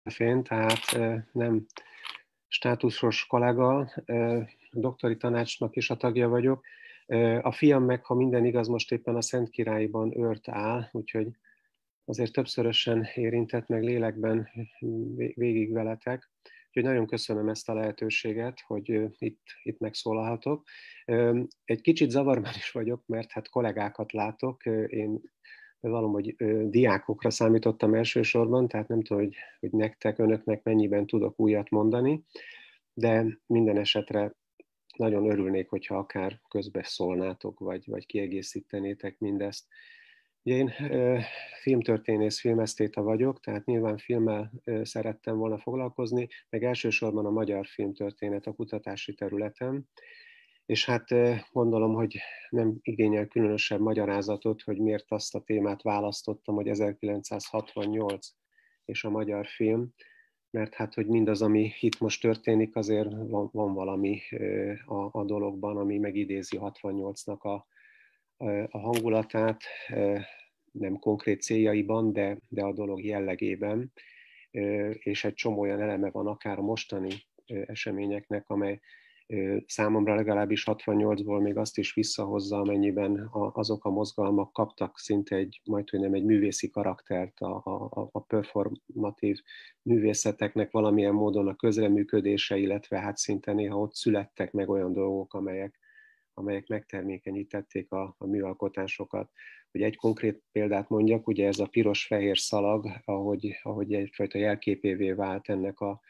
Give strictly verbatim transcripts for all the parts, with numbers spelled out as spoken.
Fén, tehát nem státuszos kollega, doktori tanácsnak is a tagja vagyok. A fiam meg, ha minden igaz, most éppen a Szentkirályiban őrt áll, úgyhogy azért többszörösen érintett meg lélekben végig veletek. Úgyhogy nagyon köszönöm ezt a lehetőséget, hogy itt, itt megszólalhatok. Egy kicsit zavarban is vagyok, mert hát kollégákat látok. Én valahogy diákokra számítottam elsősorban, tehát nem tudom, hogy, hogy nektek, önöknek mennyiben tudok újat mondani, de minden esetre nagyon örülnék, hogyha akár közbeszólnátok, vagy, vagy kiegészítenétek mindezt. Ugye én filmtörténész, filmesztéta vagyok, tehát nyilván filmmel szerettem volna foglalkozni, meg elsősorban a magyar filmtörténet a kutatási területem, és hát gondolom, hogy nem igényel különösebb magyarázatot, hogy miért azt a témát választottam, hogy ezerkilencszázhatvannyolc és a magyar film, mert hát, hogy mindaz, ami itt most történik, azért van, van valami a, a dologban, ami megidézi hatvannyolcnak a, a hangulatát, nem konkrét céljaiban, de, de a dolog jellegében, és egy csomó olyan eleme van akár a mostani eseményeknek, amely számomra legalábbis hatvannyolcból még azt is visszahozza, amennyiben azok a mozgalmak kaptak szinte egy, majdhogy nem egy művészi karaktert, a, a, a performatív művészeteknek valamilyen módon a közreműködése, illetve hát szinte néha ott születtek meg olyan dolgok, amelyek, amelyek megtermékenyítették a, a műalkotásokat. Ugye egy konkrét példát mondjak, ugye ez a piros-fehér szalag, ahogy, ahogy egyfajta jelképévé vált ennek a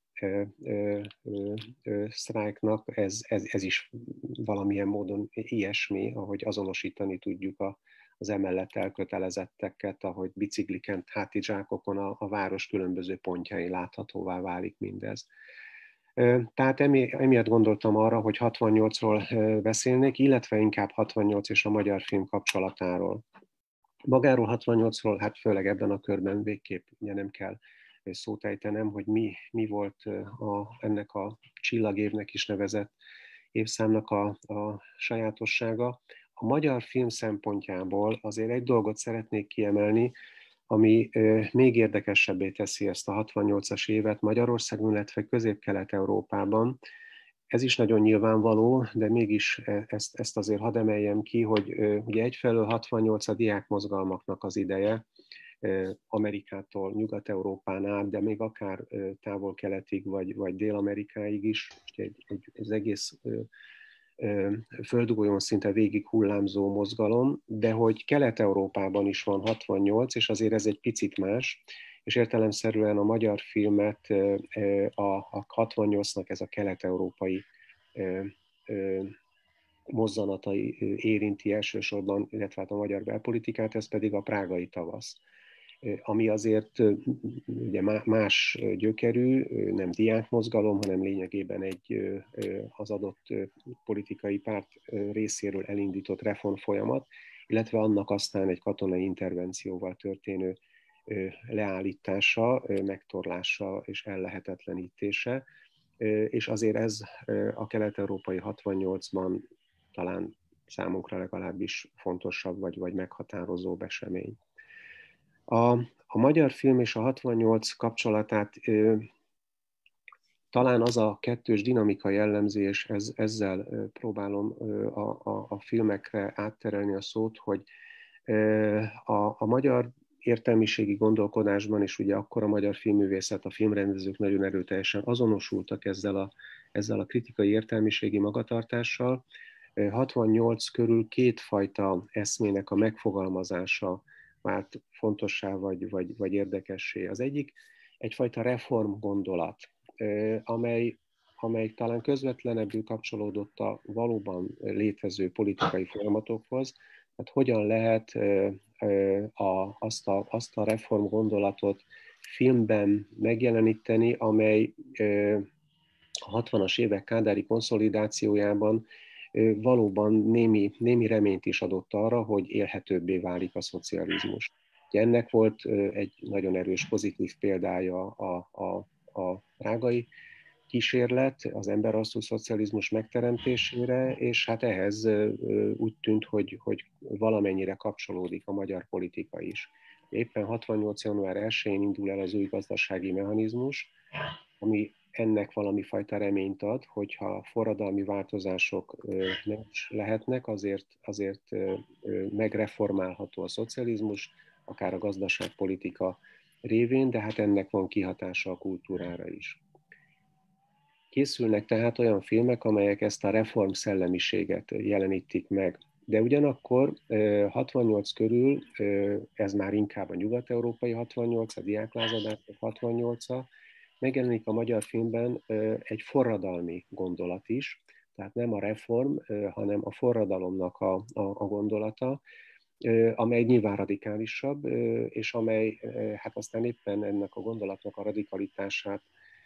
sztrájknak, ez, ez, ez is valamilyen módon ilyesmi, ahogy azonosítani tudjuk a, az emellett elkötelezetteket, ahogy bicikliken, hátizsákokon a, a város különböző pontjain láthatóvá válik mindez. Tehát emi, emiatt gondoltam arra, hogy hatvannyolcról beszélnék, illetve inkább hatvannyolc és a magyar film kapcsolatáról. Magáról hatvannyolcról, hát főleg ebben a körben végképp ugye nem kell szót ejtenem, hogy mi, mi volt a, ennek a csillagévnek is nevezett évszámnak a, a sajátossága. A magyar film szempontjából azért egy dolgot szeretnék kiemelni, ami még érdekesebbé teszi ezt a hatvannyolcas évet Magyarországon, illetve Közép-Kelet-Európában. Ez is nagyon nyilvánvaló, de mégis ezt, ezt azért hadd emeljem ki, hogy ugye egyfelől hatvannyolc a diákmozgalmaknak az ideje, Amerikától Nyugat-Európán át, de még akár távol-keletig vagy, vagy Dél-Amerikáig is, egy, egy, az egész földgolyón szinte végig hullámzó mozgalom, de hogy Kelet-Európában is van hatvannyolc, és azért ez egy picit más, és értelemszerűen a magyar filmet a, a hatvannyolcnak ez a kelet-európai mozzanatai érinti elsősorban, illetve hát a magyar belpolitikát, ez pedig a prágai tavasz, ami azért ugye más gyökerű, nem diákmozgalom, hanem lényegében egy az adott politikai párt részéről elindított reformfolyamat, illetve annak aztán egy katonai intervencióval történő leállítása, megtorlása és ellehetetlenítése, és azért ez a kelet-európai hatvannyolcban talán számunkra legalábbis fontosabb vagy, vagy meghatározó esemény. A, a magyar film és a hatvannyolc kapcsolatát ö, talán az a kettős dinamika jellemzi, és ez, ezzel ö, próbálom ö, a, a, a filmekre átterelni a szót, hogy ö, a, a magyar értelmiségi gondolkodásban, és ugye akkor a magyar filmművészet, a filmrendezők nagyon erőteljesen azonosultak ezzel a, ezzel a kritikai értelmiségi magatartással. hatvannyolc körül kétfajta eszmének a megfogalmazása vált fontossá vagy, vagy, vagy érdekessé. Az egyik egyfajta reform gondolat, amely, amely talán közvetlenebbül kapcsolódott a valóban létező politikai folyamatokhoz, tehát hogyan lehet a, azt, a, azt a reform gondolatot filmben megjeleníteni, amely a hatvanas évek kádári konszolidációjában valóban némi, némi reményt is adott arra, hogy élhetőbbé válik a szocializmus. Ennek volt egy nagyon erős pozitív példája a, a, a prágai kísérlet az emberalszú szocializmus megteremtésére, és hát ehhez úgy tűnt, hogy, hogy valamennyire kapcsolódik a magyar politika is. Éppen hatvannyolc. január elsején indul el az új gazdasági mechanizmus, ami ennek valami fajta reményt ad, hogyha forradalmi változások nem is lehetnek, azért, azért megreformálható a szocializmus, akár a gazdaságpolitika révén, de hát ennek van kihatása a kultúrára is. Készülnek tehát olyan filmek, amelyek ezt a reform szellemiséget jelenítik meg. De ugyanakkor hatvannyolc körül, ez már inkább a nyugat-európai hatvannyolc, a diáklázadások hatvannyolca, megjelenik a magyar filmben egy forradalmi gondolat is, tehát nem a reform, hanem a forradalomnak a, a, a gondolata, amely nyilván radikálisabb, és amely hát aztán éppen ennek a gondolatnak a radikalitását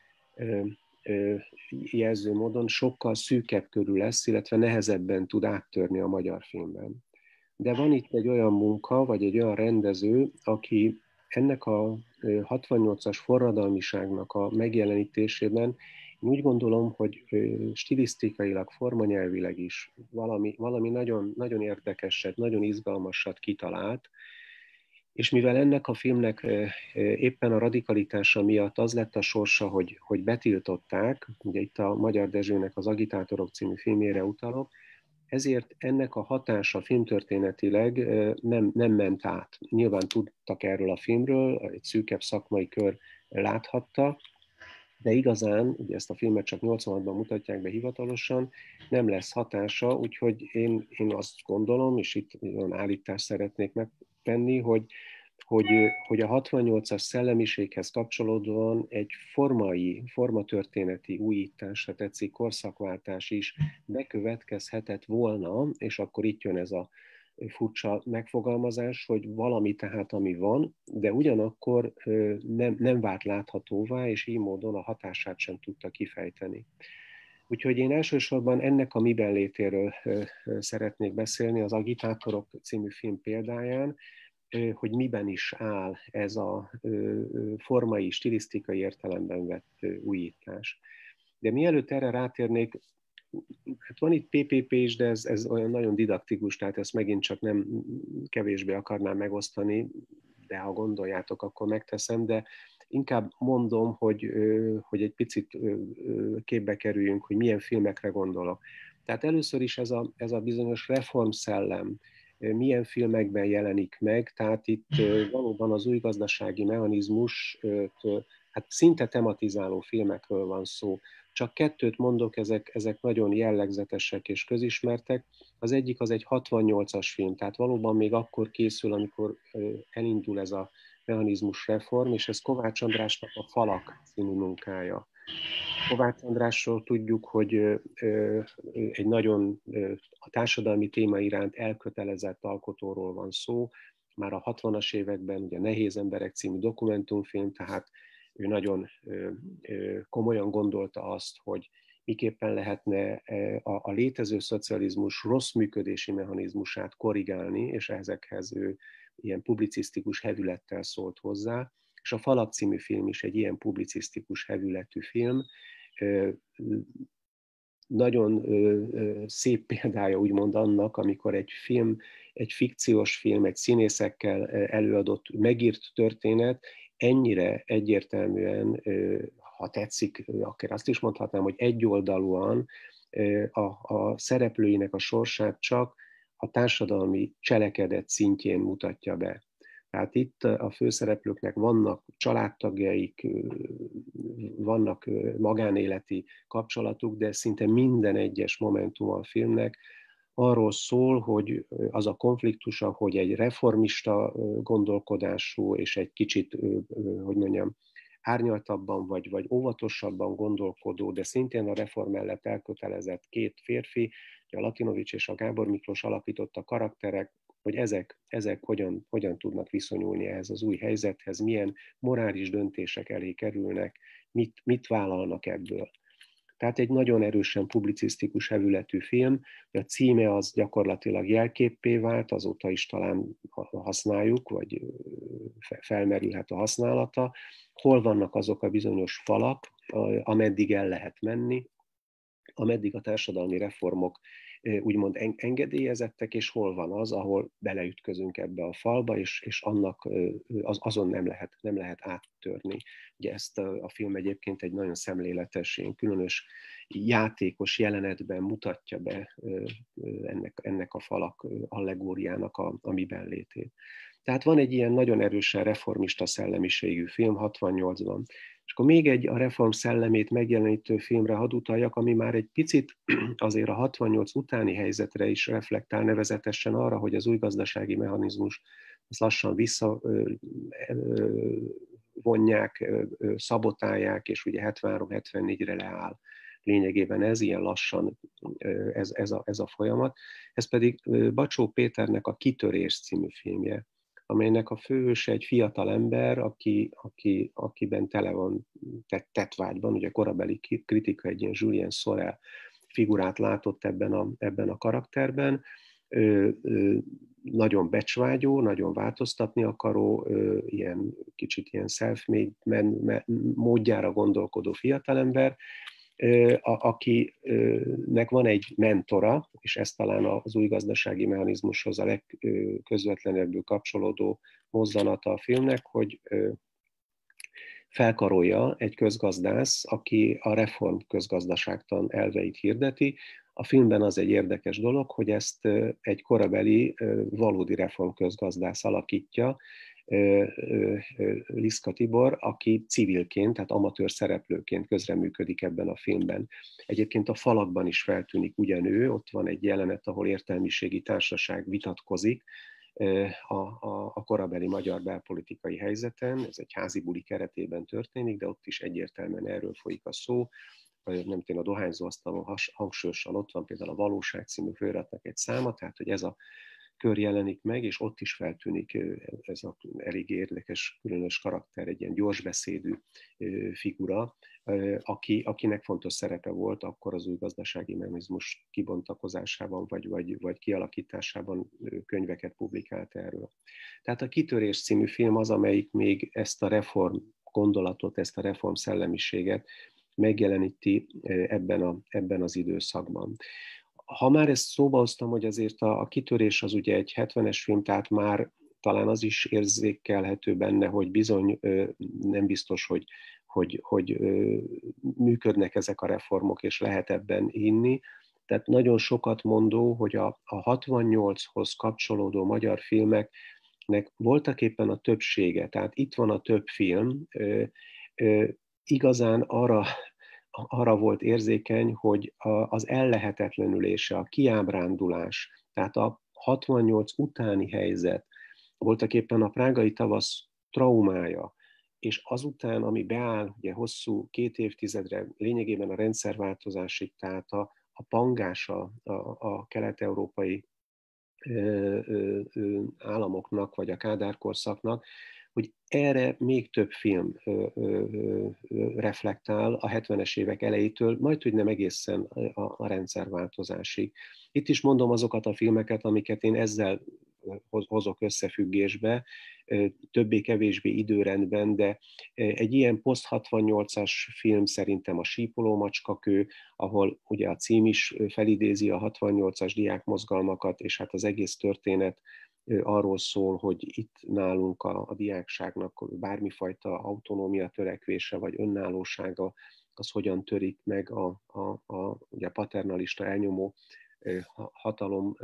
jelző módon sokkal szűkebb körül lesz, illetve nehezebben tud áttörni a magyar filmben. De van itt egy olyan munka, vagy egy olyan rendező, aki ennek a hatvannyolcas forradalmiságnak a megjelenítésében én úgy gondolom, hogy stilisztikailag, formanyelvileg is valami, valami nagyon, nagyon érdekeset, nagyon izgalmasat kitalált, és mivel ennek a filmnek éppen a radikalitása miatt az lett a sorsa, hogy, hogy betiltották, ugye itt a Magyar Dezsőnek az Agitátorok című filmjére utalok, ezért ennek a hatása filmtörténetileg nem, nem ment át. Nyilván tudtak erről a filmről, egy szűkebb szakmai kör láthatta, de igazán, ugye ezt a filmet csak nyolcvanhatban mutatják be hivatalosan, nem lesz hatása, úgyhogy én, én azt gondolom, és itt olyan állítást szeretnék megtenni, hogy, hogy, hogy a hatvannyolcas szellemiséghez kapcsolódóan egy formai, formatörténeti újítás, ha tetszik, korszakváltás is bekövetkezhetett volna, és akkor itt jön ez a furcsa megfogalmazás, hogy valami tehát, ami van, de ugyanakkor nem, nem vált láthatóvá, és így módon a hatását sem tudta kifejteni. Úgyhogy én elsősorban ennek a miben létéről szeretnék beszélni, az Agitátorok című film példáján, hogy miben is áll ez a formai, stilisztikai értelemben vett újítás. De mielőtt erre rátérnék, hát van itt pé pé pé is, de ez, ez olyan nagyon didaktikus, tehát ezt megint csak nem kevésbé akarnám megosztani, de ha gondoljátok, akkor megteszem, de inkább mondom, hogy, hogy egy picit képbe kerüljünk, hogy milyen filmekre gondolok. Tehát először is ez a, ez a bizonyos reformszellem milyen filmekben jelenik meg, tehát itt valóban az új gazdasági mechanizmus, hát szinte tematizáló filmekről van szó. Csak kettőt mondok, ezek, ezek nagyon jellegzetesek és közismertek. Az egyik az egy hatvannyolcas film, tehát valóban még akkor készül, amikor elindul ez a mechanizmus reform, és ez Kovács Andrásnak a Falak című munkája. Kovács Andrásról tudjuk, hogy egy nagyon a társadalmi téma iránt elkötelezett alkotóról van szó. Már a hatvanas években ugye Nehéz emberek című dokumentumfilm, tehát ő nagyon komolyan gondolta azt, hogy miképpen lehetne a létező szocializmus rossz működési mechanizmusát korrigálni, és ezekhez ő ilyen publicisztikus hevülettel szólt hozzá. És a Falak című film is egy ilyen publicisztikus hevületű film. Nagyon szép példája úgymond annak, amikor egy film, egy fikciós film, egy színészekkel előadott, megírt történet ennyire egyértelműen, ha tetszik, akár azt is mondhatnám, hogy egyoldalúan a, a szereplőinek a sorsát csak a társadalmi cselekedet szintjén mutatja be. Tehát itt a főszereplőknek vannak családtagjaik, vannak magánéleti kapcsolatuk, de szinte minden egyes momentum a filmnek arról szól, hogy az a konfliktusa, hogy egy reformista gondolkodású és egy kicsit, hogy mondjam, árnyaltabban vagy, vagy óvatosabban gondolkodó, de szintén a reform mellett elkötelezett két férfi, a Latinovics és a Gábor Miklós alapította karakterek, hogy ezek, ezek hogyan, hogyan tudnak viszonyulni ehhez az új helyzethez, milyen morális döntések elé kerülnek, mit, mit vállalnak ebből. Tehát egy nagyon erősen publicisztikus hevületű film, a címe az gyakorlatilag jelképpé vált, azóta is talán használjuk, vagy felmerülhet a használata. Hol vannak azok a bizonyos falak, ameddig el lehet menni, ameddig a társadalmi reformok úgymond engedélyezettek, és hol van az, ahol beleütközünk ebbe a falba, és, és annak az, azon nem lehet, nem lehet áttörni. Ugye ezt a, a film egyébként egy nagyon szemléletes, ilyen különös játékos jelenetben mutatja be ennek, ennek a falak allegóriának a, a miben létét. Tehát van egy ilyen nagyon erősen reformista szellemiségű film hatvannyolcban. És akkor még egy a reform szellemét megjelenítő filmre hadd utaljak, ami már egy picit azért a hatvannyolc utáni helyzetre is reflektál, nevezetesen arra, hogy az új gazdasági mechanizmus ezt lassan visszavonják, szabotálják, és ugye hetvenhárom hetvennégyre leáll. Lényegében ez ilyen lassan, ez, ez, a, ez a folyamat. Ez pedig Bacsó Péternek a Kitörés című filmje, amelynek a főhőse egy fiatal ember, aki, aki, akiben tele van tett, tettvágyban, ugye korabeli kritika egy ilyen Julien Sorel figurát látott ebben a, ebben a karakterben, ö, ö, nagyon becsvágyó, nagyon változtatni akaró, ö, ilyen kicsit ilyen self-made módjára gondolkodó fiatalember, akinek van egy mentora, és ez talán az új gazdasági mechanizmushoz a legközvetlenebbül kapcsolódó mozzanata a filmnek, hogy felkarolja egy közgazdász, aki a reform közgazdaságtan elveit hirdeti. A filmben az egy érdekes dolog, hogy ezt egy korabeli valódi reform közgazdász alakítja, Liszka Tibor, aki civilként, tehát amatőr szereplőként közreműködik ebben a filmben. Egyébként a falakban is feltűnik ugyanő, ott van egy jelenet, ahol értelmiségi társaság vitatkozik a, a, a korabeli magyar belpolitikai helyzeten, ez egy házi buli keretében történik, de ott is egyértelműen erről folyik a szó, nem tudom, a dohányzó asztalon hangsúlyosan ott van például a Valóság című feliratnak egy száma, tehát hogy ez a kör jelenik meg, és ott is feltűnik ez a elég érdekes, különös karakter, egy ilyen gyorsbeszédű figura, aki, akinek fontos szerepe volt akkor az új gazdasági mechanizmus kibontakozásában, vagy, vagy, vagy kialakításában, könyveket publikált erről. Tehát a Kitörés című film az, amelyik még ezt a reform gondolatot, ezt a reform szellemiséget megjeleníti ebben, a, ebben az időszakban. Ha már ezt szóba hoztam, hogy azért a, a Kitörés az ugye egy hetvenes film, tehát már talán az is érzékelhető benne, hogy bizony nem biztos, hogy, hogy, hogy működnek ezek a reformok, és lehet ebben hinni. Tehát nagyon sokat mondó, hogy a, a hatvannyolchoz kapcsolódó magyar filmeknek voltak éppen a többsége, tehát itt van a több film, igazán arra arra volt érzékeny, hogy az ellehetetlenülése, a kiábrándulás, tehát a hatvannyolc utáni helyzet voltak éppen a prágai tavasz traumája, és azután, ami beáll, ugye hosszú két évtizedre, lényegében a rendszerváltozásig, tehát a, a pangása a, a kelet-európai ö, ö, ö, államoknak, vagy a Kádár korszaknak, hogy erre még több film ö, ö, ö, reflektál a hetvenes évek elejétől, majd hogy nem egészen a, a rendszerváltozásig. Itt is mondom azokat a filmeket, amiket én ezzel hozok összefüggésbe, többé-kevésbé időrendben, de egy ilyen poszt hatvannyolcas film szerintem a Sípoló macskakő, ahol ugye a cím is felidézi a hatvannyolcas diákmozgalmakat, és hát az egész történet arról szól, hogy itt nálunk a, a diákságnak bármifajta autonómia törekvése vagy önállósága, az hogyan törik meg a, a, a, ugye a paternalista elnyomó hatalom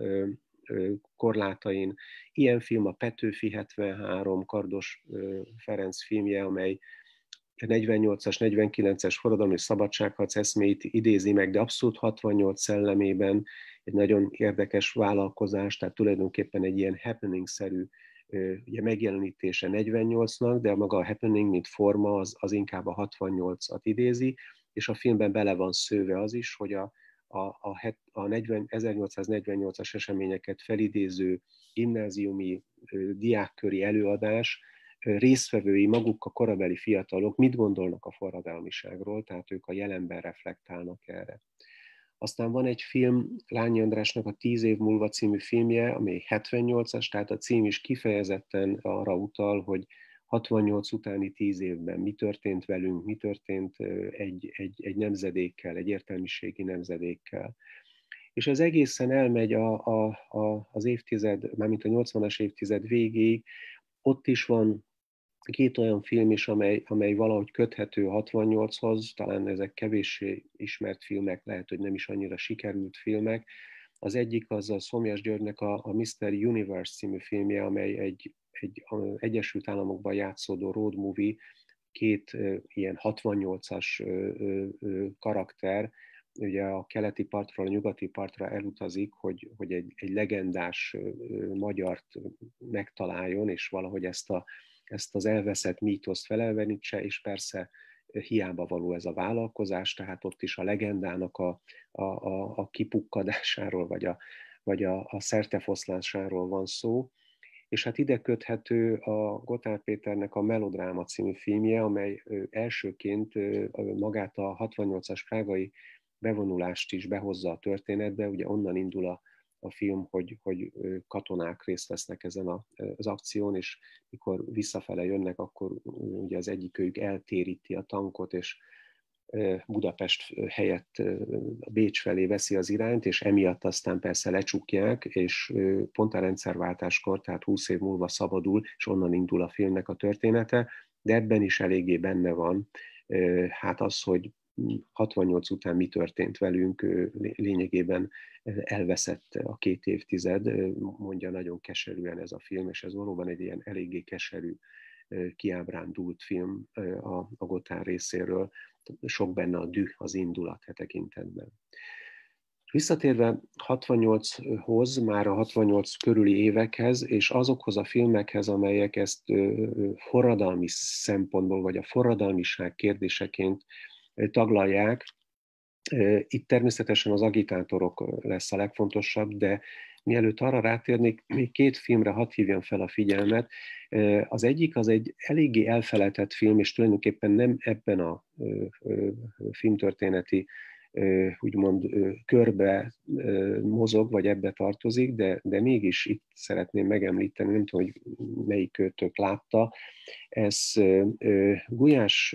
korlátain. Ilyen film a Petőfi hetvenhárom, Kardos Ferenc filmje, amely negyvennyolcas, negyvenkilences forradalmi szabadságharc eszméit idézi meg, de abszolút hatvannyolc szellemében egy nagyon érdekes vállalkozás, tehát tulajdonképpen egy ilyen happening-szerű ugye megjelenítése negyvennyolcnak, de maga a happening, mint forma, az, az inkább a hatvannyolcat idézi, és a filmben bele van szőve az is, hogy a, a, a, a negyven, ezernyolcszáznegyvennyolcas eseményeket felidéző gimnáziumi diákköri előadás résztvevői maguk a korabeli fiatalok mit gondolnak a forradalmiságról, tehát ők a jelenben reflektálnak erre. Aztán van egy film, Lányi Andrásnak a Tíz év múlva című filmje, ami hetvennyolcas, tehát a cím is kifejezetten arra utal, hogy hatvannyolc utáni tíz évben mi történt velünk, mi történt egy, egy, egy nemzedékkel, egy értelmiségi nemzedékkel. És ez egészen elmegy a, a, a, az évtized, mármint a nyolcvanas évtized végéig. Ott is van két olyan film is, amely, amely valahogy köthető hatvannyolchoz, talán ezek kevéssé ismert filmek, lehet, hogy nem is annyira sikerült filmek. Az egyik az a Szomjas Györgynek a, a miszter Universe című filmje, amely egy, egy Egyesült Államokban játszódó road movie, két uh, ilyen hatvannyolcas uh, uh, karakter, ugye a keleti partról a nyugati partra elutazik, hogy, hogy egy, egy legendás uh, magyart megtaláljon, és valahogy ezt, a, ezt az elveszett mítoszt felelvenítse, és persze hiába való ez a vállalkozás, tehát ott is a legendának a, a, a, a kipukkadásáról, vagy a, vagy a, a szertefoszlásáról van szó. És hát ide köthető a Gotthard Péternek a Melodráma című filmje, amely elsőként magát a hatvannyolcas prágai bevonulást is behozza a történetbe, ugye onnan indul a, a film, hogy, hogy katonák részt vesznek ezen a, az akción, és mikor visszafele jönnek, akkor ugye az egyikőjük eltéríti a tankot, és Budapest helyett Bécs felé veszi az irányt, és emiatt aztán persze lecsukják, és pont a rendszerváltáskor, tehát húsz év múlva szabadul, és onnan indul a filmnek a története, de ebben is eléggé benne van hát az, hogy hatvannyolc után mi történt velünk, lényegében elveszett a két évtized, mondja nagyon keserűen ez a film, és ez valóban egy ilyen eléggé keserű, kiábrándult film a, a Gotthard részéről, sok benne a düh, az indulat e tekintetben. Visszatérve hatvannyolchoz, már a hatvannyolc körüli évekhez, és azokhoz a filmekhez, amelyek ezt forradalmi szempontból, vagy a forradalmiság kérdéseként taglalják, itt természetesen az agitátorok lesz a legfontosabb, de mielőtt arra rátérnék, még két filmre hadd hívjam fel a figyelmet. Az egyik az egy eléggé elfelejtett film, és tulajdonképpen nem ebben a filmtörténeti úgymond körbe mozog, vagy ebbe tartozik, de, de mégis itt szeretném megemlíteni, nem tudom, hogy melyik őtök látta, ez Gulyás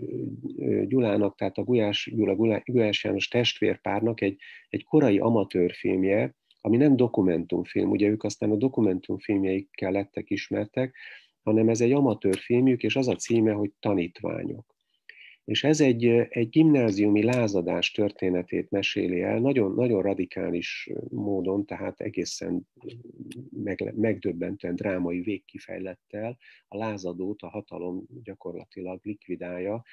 Gyulának, tehát a Gulyás Gyula, Gulyás János testvérpárnak egy, egy korai amatőrfilmje, ami nem dokumentumfilm, ugye ők aztán a dokumentumfilmjeikkel lettek ismertek, hanem ez egy amatőrfilmjük, és az a címe, hogy Tanítványok. És ez egy, egy gimnáziumi lázadás történetét meséli el, nagyon, nagyon radikális módon, tehát egészen meg, megdöbbentően drámai végkifejlettel a lázadót a hatalom gyakorlatilag likvidálja,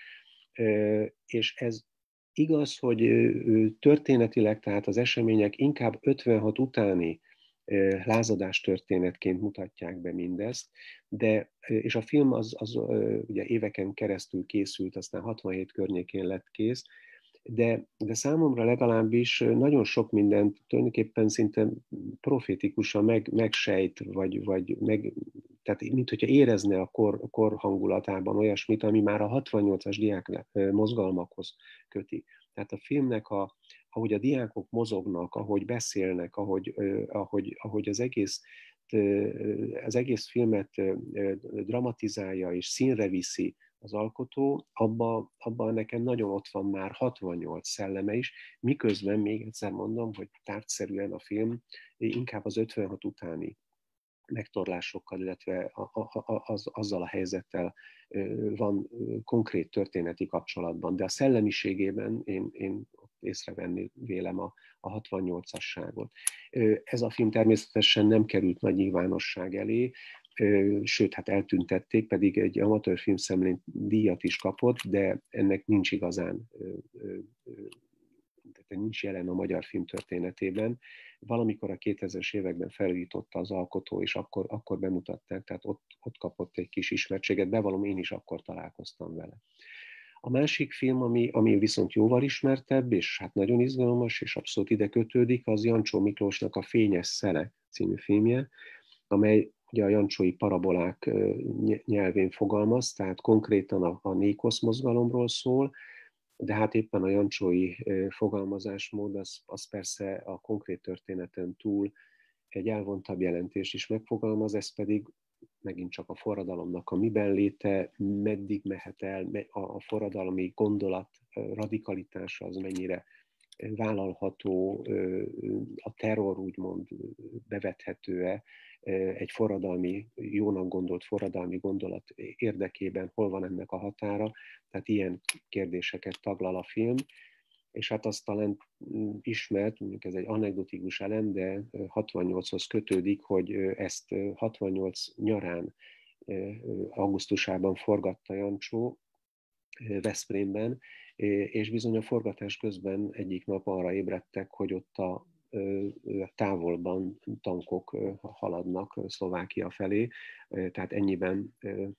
és ez igaz, hogy történetileg, tehát az események inkább ötvenhat utáni lázadás történetként mutatják be mindezt, de, és a film az, az ugye éveken keresztül készült, aztán hatvanhét környékén lett kész, de, de számomra legalábbis nagyon sok mindent tulajdonképpen szinte profétikusan meg, megsejt, vagy, vagy meg, tehát mint hogyha érezne a kor, a kor hangulatában olyasmit, ami már a hatvannyolcas diák mozgalmakhoz köti. Tehát a filmnek, a, ahogy a diákok mozognak, ahogy beszélnek, ahogy, ahogy, ahogy az egész az egész filmet dramatizálja és színre viszi az alkotó, abban abba nekem nagyon ott van már hatvannyolc szelleme is, miközben még egyszer mondom, hogy tárgyszerűen a film inkább az ötvenhat utáni megtorlásokkal, illetve az, azzal a helyzettel van konkrét történeti kapcsolatban, de a szellemiségében én, én észrevenni vélem a, a hatvannyolcasságot. Ez a film természetesen nem került nagy nyilvánosság elé, sőt, hát eltüntették, pedig egy amatőr filmszemlén díjat is kapott, de ennek nincs igazán, tehát nincs jelen a magyar film történetében. Valamikor a kétezres években felújította az alkotó, és akkor, akkor bemutatták, tehát ott, ott kapott egy kis ismertséget, bevallom, én is akkor találkoztam vele. A másik film, ami, ami viszont jóval ismertebb, és hát nagyon izgalmas, és abszolút ide kötődik, az Jancsó Miklósnak a Fényes Szele című filmje, amely ugye a jancsói parabolák nyelvén fogalmaz, tehát konkrétan a, a Nékosz mozgalomról szól, de hát éppen a jancsói fogalmazásmód az, az persze a konkrét történeten túl egy elvontabb jelentést is megfogalmaz, ez pedig megint csak a forradalomnak a miben léte, meddig mehet el, a forradalmi gondolat radikalitása az mennyire vállalható, a terror úgymond bevethető-e egy forradalmi, jónak gondolt forradalmi gondolat érdekében, hol van ennek a határa, tehát ilyen kérdéseket taglal a film, és hát azt talán ismert, mondjuk ez egy anekdotikus elem, de hatvannyolchoz kötődik, hogy ezt hatvannyolc nyarán, augusztusában forgatta Jancsó Veszprémben, és bizony a forgatás közben egyik nap arra ébredtek, hogy ott a távolban tankok haladnak Szlovákia felé, tehát ennyiben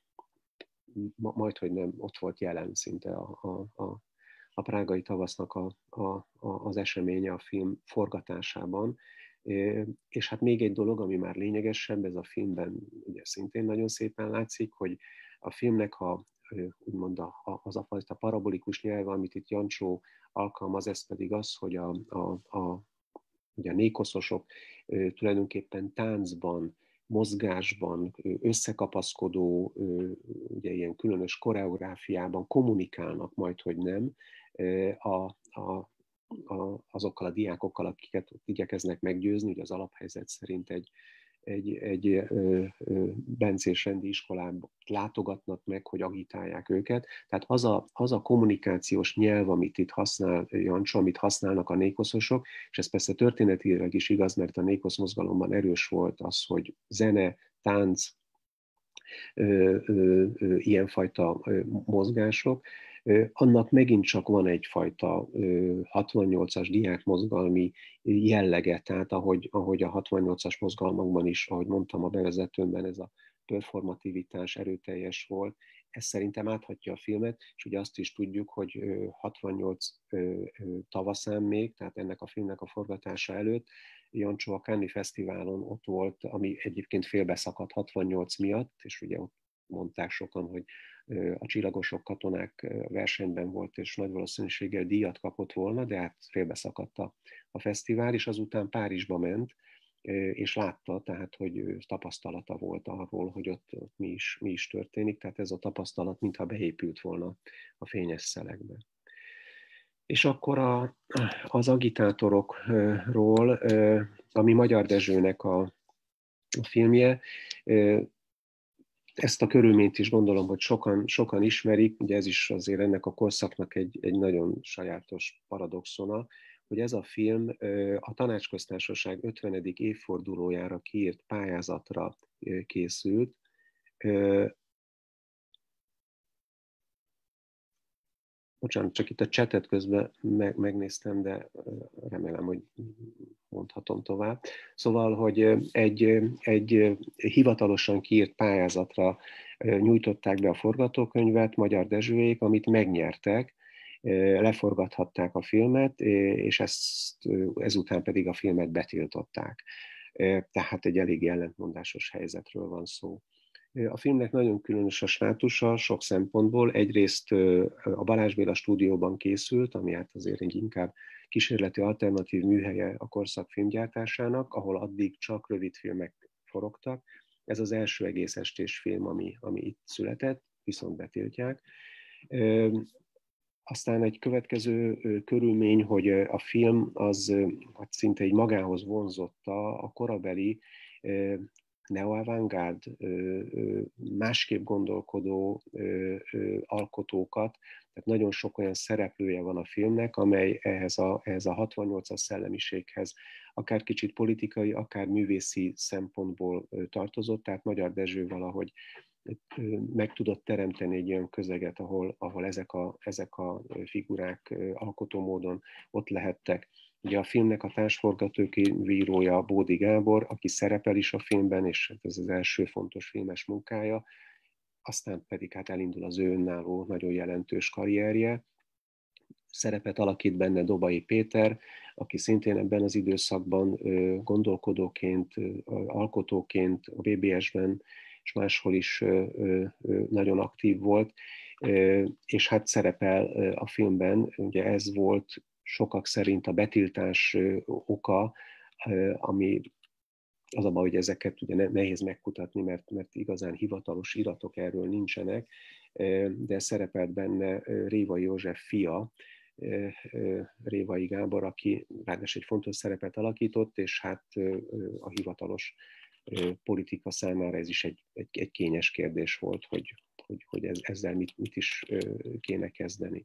majdhogy nem ott volt jelen szinte a, a, a, a prágai tavasznak a, a, a, az eseménye a film forgatásában. És hát még egy dolog, ami már lényegesebb, ez a filmben ugye szintén nagyon szépen látszik, hogy a filmnek a, úgymond a, az a fajta parabolikus nyelve, amit itt Jancsó alkalmaz, ez pedig az, hogy a, a, a, ugye a nékoszosok tulajdonképpen táncban, mozgásban, összekapaszkodó, ugye ilyen különös koreográfiában kommunikálnak, majd, hogy nem, a, a, a, azokkal a diákokkal, akiket igyekeznek meggyőzni, ugye az alaphelyzet szerint egy, egy, egy ö, ö, bencés rendi iskolában látogatnak meg, hogy agitálják őket. Tehát az a, az a kommunikációs nyelv, amit itt használ Jancsó, amit használnak a nékoszosok, és ez persze történetileg is igaz, mert a nékosz mozgalomban erős volt az, hogy zene, tánc, ö, ö, ö, ilyenfajta ö, mozgások, annak megint csak van egyfajta hatvannyolcas diákmozgalmi jellege, tehát ahogy, ahogy a hatvannyolcas mozgalmakban is, ahogy mondtam a bevezetőmben, ez a performativitás erőteljes volt, ez szerintem áthatja a filmet, és ugye azt is tudjuk, hogy hatvannyolc tavaszán még, tehát ennek a filmnek a forgatása előtt, Jancsó a Cannes Fesztiválon ott volt, ami egyébként félbeszakadt hatvannyolc miatt, és ugye ott mondták sokan, hogy a Csillagosok katonák versenyben volt, és nagy valószínűséggel díjat kapott volna, de hát félbeszakadt a, a fesztivál, és azután Párizsba ment, és látta, tehát, hogy tapasztalata volt arról, hogy ott, ott mi, is, mi is történik, tehát ez a tapasztalat mintha beépült volna a fényes szelekbe. És akkor a, az agitátorokról, ami Magyar Dezsőnek a, a filmje, ezt a körülményt is gondolom, hogy sokan, sokan ismerik, ugye ez is azért ennek a korszaknak egy, egy nagyon sajátos paradoxona, hogy ez a film a Tanácsköztársaság ötvenedik évfordulójára kiírt pályázatra készült. Bocsánat, csak itt a csetet közben megnéztem, de remélem, hogy mondhatom tovább. Szóval, hogy egy, egy hivatalosan kiírt pályázatra nyújtották be a forgatókönyvet, Magyar Dezsőék, amit megnyertek, leforgathatták a filmet, és ezt, ezután pedig a filmet betiltották. Tehát egy elég ellentmondásos helyzetről van szó. A filmnek nagyon különös a státusa sok szempontból. Egyrészt a Balázs Béla stúdióban készült, ami hát azért egy inkább kísérleti alternatív műhelye a korszak filmgyártásának, ahol addig csak rövidfilmek forogtak. Ez az első egész estés film, ami, ami itt született, viszont betiltják. Aztán egy következő körülmény, hogy a film az hát szinte egy magához vonzotta a korabeli neo-avantgárd, másképp gondolkodó alkotókat, tehát nagyon sok olyan szereplője van a filmnek, amely ehhez a, ehhez a hatvannyolcas szellemiséghez akár kicsit politikai, akár művészi szempontból tartozott, tehát Magyar Dezső valahogy meg tudott teremteni egy olyan közeget, ahol, ahol ezek, a, ezek a figurák alkotómódon ott lehettek. Ugye a filmnek a társforgatókönyvírója Bódi Gábor, aki szerepel is a filmben, és ez az első fontos filmes munkája, aztán pedig hát elindul az ő önálló, nagyon jelentős karrierje. Szerepet alakít benne Dobai Péter, aki szintén ebben az időszakban gondolkodóként, alkotóként a bé bé es-ben és máshol is nagyon aktív volt, és hát szerepel a filmben, ugye ez volt sokak szerint a betiltás oka, ami az a baj, hogy ezeket ugye nehéz megkutatni, mert, mert igazán hivatalos iratok erről nincsenek, de szerepelt benne Révai József fia, Révai Gábor, aki ráadásul egy fontos szerepet alakított, és hát a hivatalos politika számára ez is egy, egy, egy kényes kérdés volt, hogy, hogy, hogy ezzel mit, mit is kéne kezdeni.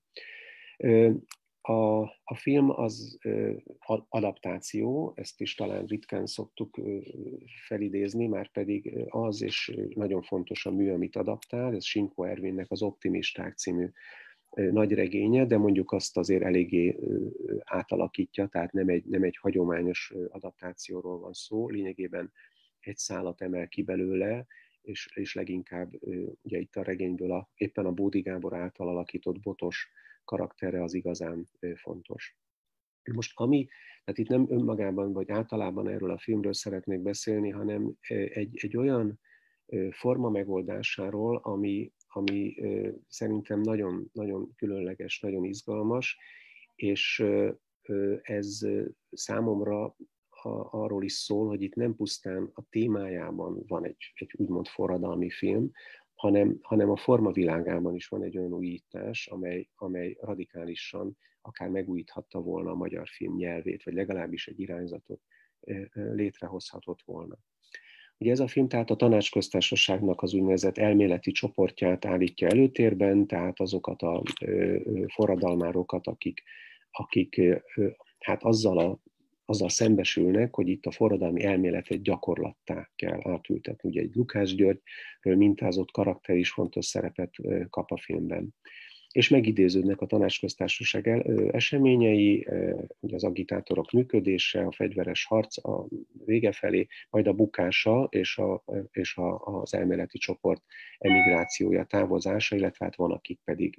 A, a film az adaptáció, ezt is talán ritkán szoktuk felidézni, már pedig az, és nagyon fontos a mű, amit adaptál, ez Sinkó Ervinnek az Optimisták című nagy regénye, de mondjuk azt azért eléggé átalakítja, tehát nem egy, nem egy hagyományos adaptációról van szó, lényegében egy szálat emel ki belőle, és, és leginkább ugye itt a regényből a, éppen a Bódi Gábor által alakított Botos karaktere az igazán fontos. Most ami, tehát itt nem önmagában vagy általában erről a filmről szeretnék beszélni, hanem egy, egy olyan forma megoldásáról, ami, ami szerintem nagyon, nagyon különleges, nagyon izgalmas, és ez számomra arról is szól, hogy itt nem pusztán a témájában van egy, egy úgymond forradalmi film, hanem, hanem a formavilágában is van egy olyan újítás, amely, amely radikálisan akár megújíthatta volna a magyar film nyelvét, vagy legalábbis egy irányzatot létrehozhatott volna. Ugye ez a film tehát a Tanácsköztársaságnak az úgynevezett elméleti csoportját állítja előtérben, tehát azokat a forradalmárokat, akik, akik hát azzal, a, azzal szembesülnek, hogy itt a forradalmi elméletet gyakorlattá kell átültetni. Ugye egy Lukács Györgyről mintázott karakter is fontos szerepet kap a filmben. És megidéződnek a Tanácsköztársaság eseményei, ugye az agitátorok működése, a fegyveres harc a vége felé, majd a bukása és, a, és a, az elméleti csoport emigrációja, távozása, illetve hát van, akik pedig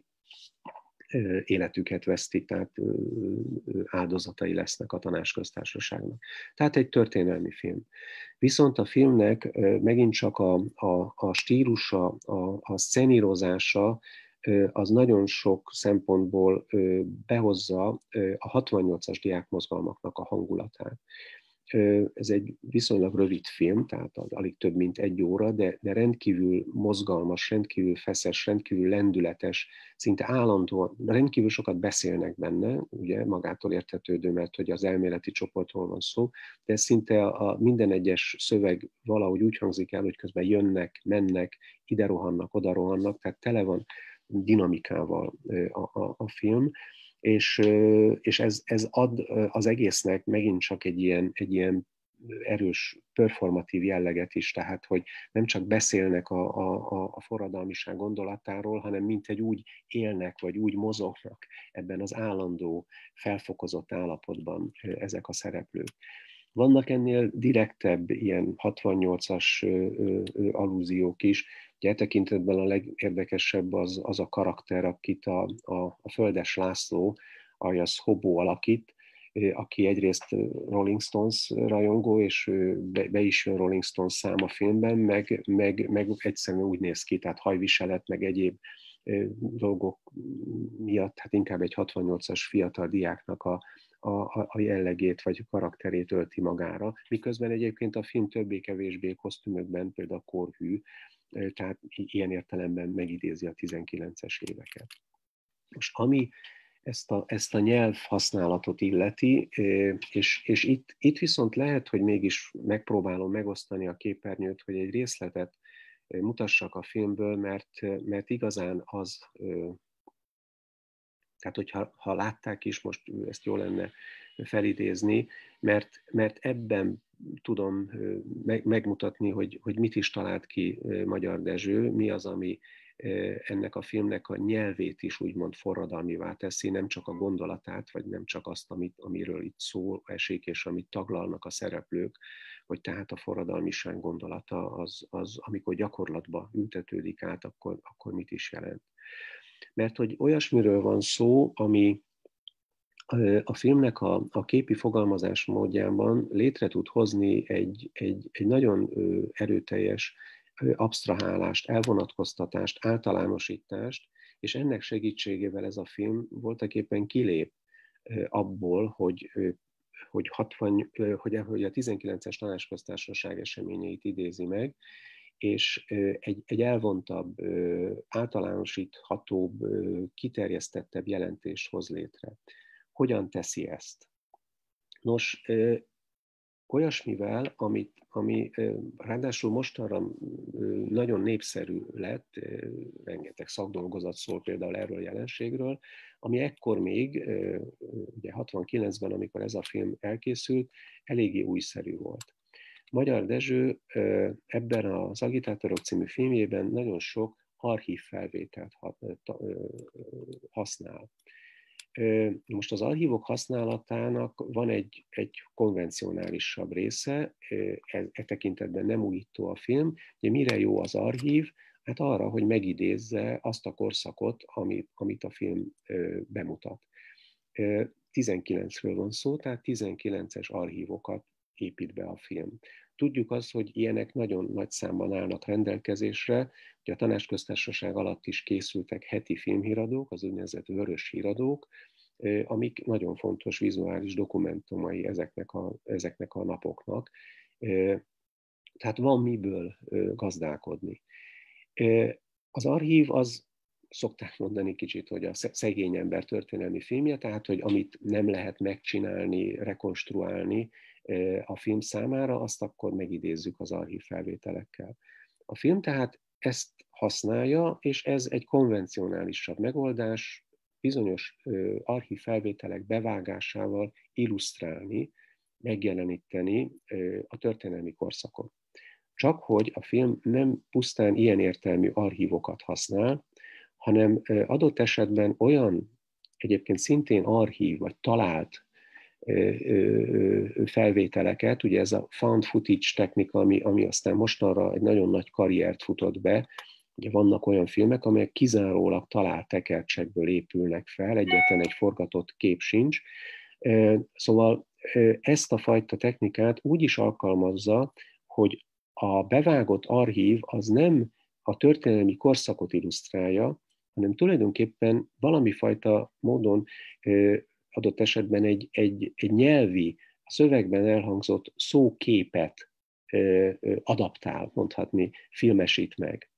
életüket vesztik, tehát áldozatai lesznek a Tanácsköztársaságnak. Tehát egy történelmi film. Viszont a filmnek megint csak a, a, a stílusa, a, a szenírozása, az nagyon sok szempontból behozza a hatvannyolcas diákmozgalmaknak a hangulatát. Ez egy viszonylag rövid film, tehát alig több mint egy óra, de, de rendkívül mozgalmas, rendkívül feszes, rendkívül lendületes, szinte állandóan, rendkívül sokat beszélnek benne, ugye magától értetődő, mert hogy az elméleti csoportról van szó, de szinte a minden egyes szöveg valahogy úgy hangzik el, hogy közben jönnek, mennek, ide rohannak, oda rohannak, tehát tele van dinamikával a, a, a film, és, és ez, ez ad az egésznek megint csak egy ilyen, egy ilyen erős performatív jelleget is, tehát hogy nem csak beszélnek a, a, a forradalmiság gondolatáról, hanem mintegy úgy élnek, vagy úgy mozognak ebben az állandó, felfokozott állapotban ezek a szereplők. Vannak ennél direktebb ilyen hatvannyolcas allúziók is. Ugye e tekintetben a legérdekesebb az, az a karakter, akit a, a, a Földes László, alias Hobó alakít, aki egyrészt Rolling Stones rajongó, és be, be is jön Rolling Stones szám a filmben, meg, meg, meg egyszerűen úgy néz ki, tehát hajviselet, meg egyéb dolgok miatt, hát inkább egy hatvannyolcas fiatal diáknak a, a, a jellegét vagy a karakterét ölti magára, miközben egyébként a film többé-kevésbé kosztümökben például korhű, tehát ilyen értelemben megidézi a tizenkilences éveket. Most ami ezt a, ezt a nyelvhasználatot illeti, és, és itt, itt viszont lehet, hogy mégis megpróbálom megosztani a képernyőt, hogy egy részletet mutassak a filmből, mert, mert igazán az, tehát hogyha ha látták is, most ezt jó lenne felidézni, mert, mert ebben tudom meg, megmutatni, hogy, hogy mit is talált ki Magyar Dezső, mi az, ami ennek a filmnek a nyelvét is úgymond forradalmivá teszi, nem csak a gondolatát, vagy nem csak azt, amit, amiről itt szó esik, és amit taglalnak a szereplők, hogy tehát a forradalmiság gondolata az, az amikor gyakorlatba ültetődik át, akkor, akkor mit is jelent. Mert hogy olyasmiről van szó, ami a filmnek a, a képi fogalmazás módjában létre tud hozni egy, egy, egy nagyon erőteljes absztrahálást, elvonatkoztatást, általánosítást, és ennek segítségével ez a film voltaképpen kilép abból, hogy, hogy, hatvan, hogy, hogy a tizenkilences Tanácsköztársaság eseményeit idézi meg, és egy, egy elvontabb, általánosíthatóbb, kiterjesztettebb jelentést hoz létre. Hogyan teszi ezt? Nos, olyasmivel, amit, ami ráadásul mostanra nagyon népszerű lett, rengeteg szakdolgozat szól például erről a jelenségről, ami ekkor még, ugye hatvankilencben, amikor ez a film elkészült, eléggé újszerű volt. Magyar Dezső ebben az Agitátorok című filmjében nagyon sok archív felvételt használ. Most az archívok használatának van egy, egy konvencionálisabb része, e, e tekintetben nem újító a film. Ugye mire jó az archív? Hát arra, hogy megidézze azt a korszakot, amit, amit a film bemutat. tizenkilencről van szó, tehát tizenkilences archívokat épít be a film. Tudjuk azt, hogy ilyenek nagyon nagy számban állnak rendelkezésre, hogy a Tanácsköztársaság alatt is készültek heti filmhíradók, az úgynevezett vörös híradók, amik nagyon fontos vizuális dokumentumai ezeknek a, ezeknek a napoknak. Tehát van miből gazdálkodni. Az archív az, szokták mondani kicsit, hogy a szegény ember történelmi filmje, tehát hogy amit nem lehet megcsinálni, rekonstruálni a film számára, azt akkor megidézzük az archív felvételekkel. A film tehát ezt használja, és ez egy konvencionálisabb megoldás, bizonyos archív felvételek bevágásával illusztrálni, megjeleníteni a történelmi korszakot. Csak hogy a film nem pusztán ilyen értelmű archívokat használ, hanem adott esetben olyan, egyébként szintén archív vagy talált felvételeket, ugye ez a found footage technika, ami, ami aztán mostanra egy nagyon nagy karriert futott be, ugye vannak olyan filmek, amelyek kizárólag talált tekercsekből épülnek fel, egyetlen egy forgatott kép sincs. Szóval ezt a fajta technikát úgy is alkalmazza, hogy a bevágott archív az nem a történelmi korszakot illusztrálja, hanem tulajdonképpen valami fajta módon adott esetben egy, egy, egy nyelvi, a szövegben elhangzott szóképet adaptál, mondhatni, filmesít meg.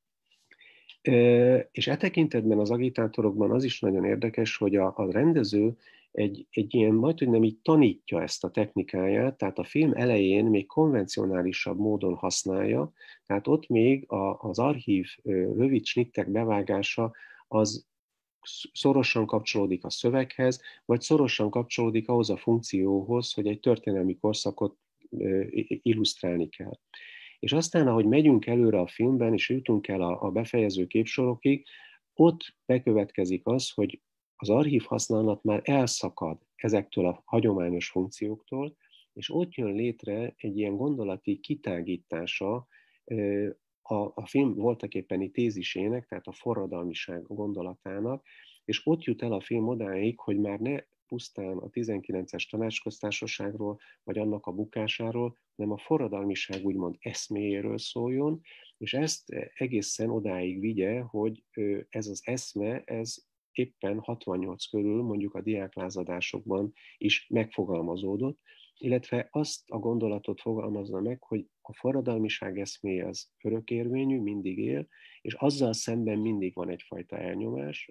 És e tekintetben az agitátorokban az is nagyon érdekes, hogy a, a rendező egy, egy ilyen, majdhogy nem így tanítja ezt a technikáját, tehát a film elején még konvencionálisabb módon használja, tehát ott még a, az archív rövid snittek bevágása az szorosan kapcsolódik a szöveghez, vagy szorosan kapcsolódik ahhoz a funkcióhoz, hogy egy történelmi korszakot illusztrálni kell. És aztán, ahogy megyünk előre a filmben, és jutunk el a, a befejező képsorokig, ott bekövetkezik az, hogy az archív használat már elszakad ezektől a hagyományos funkcióktól, és ott jön létre egy ilyen gondolati kitágítása a, a film voltaképpeni tézisének, tehát a forradalmiság gondolatának, és ott jut el a film odáig, hogy már ne pusztán a tizenkilences tanácsköztársaságról, vagy annak a bukásáról, hanem a forradalmiság úgymond eszméjéről szóljon, és ezt egészen odáig vigye, hogy ez az eszme, ez éppen hatvannyolc körül, mondjuk a diáklázadásokban is megfogalmazódott, illetve azt a gondolatot fogalmazza meg, hogy a forradalmiság eszméje az örökérvényű, mindig él, és azzal szemben mindig van egyfajta elnyomás,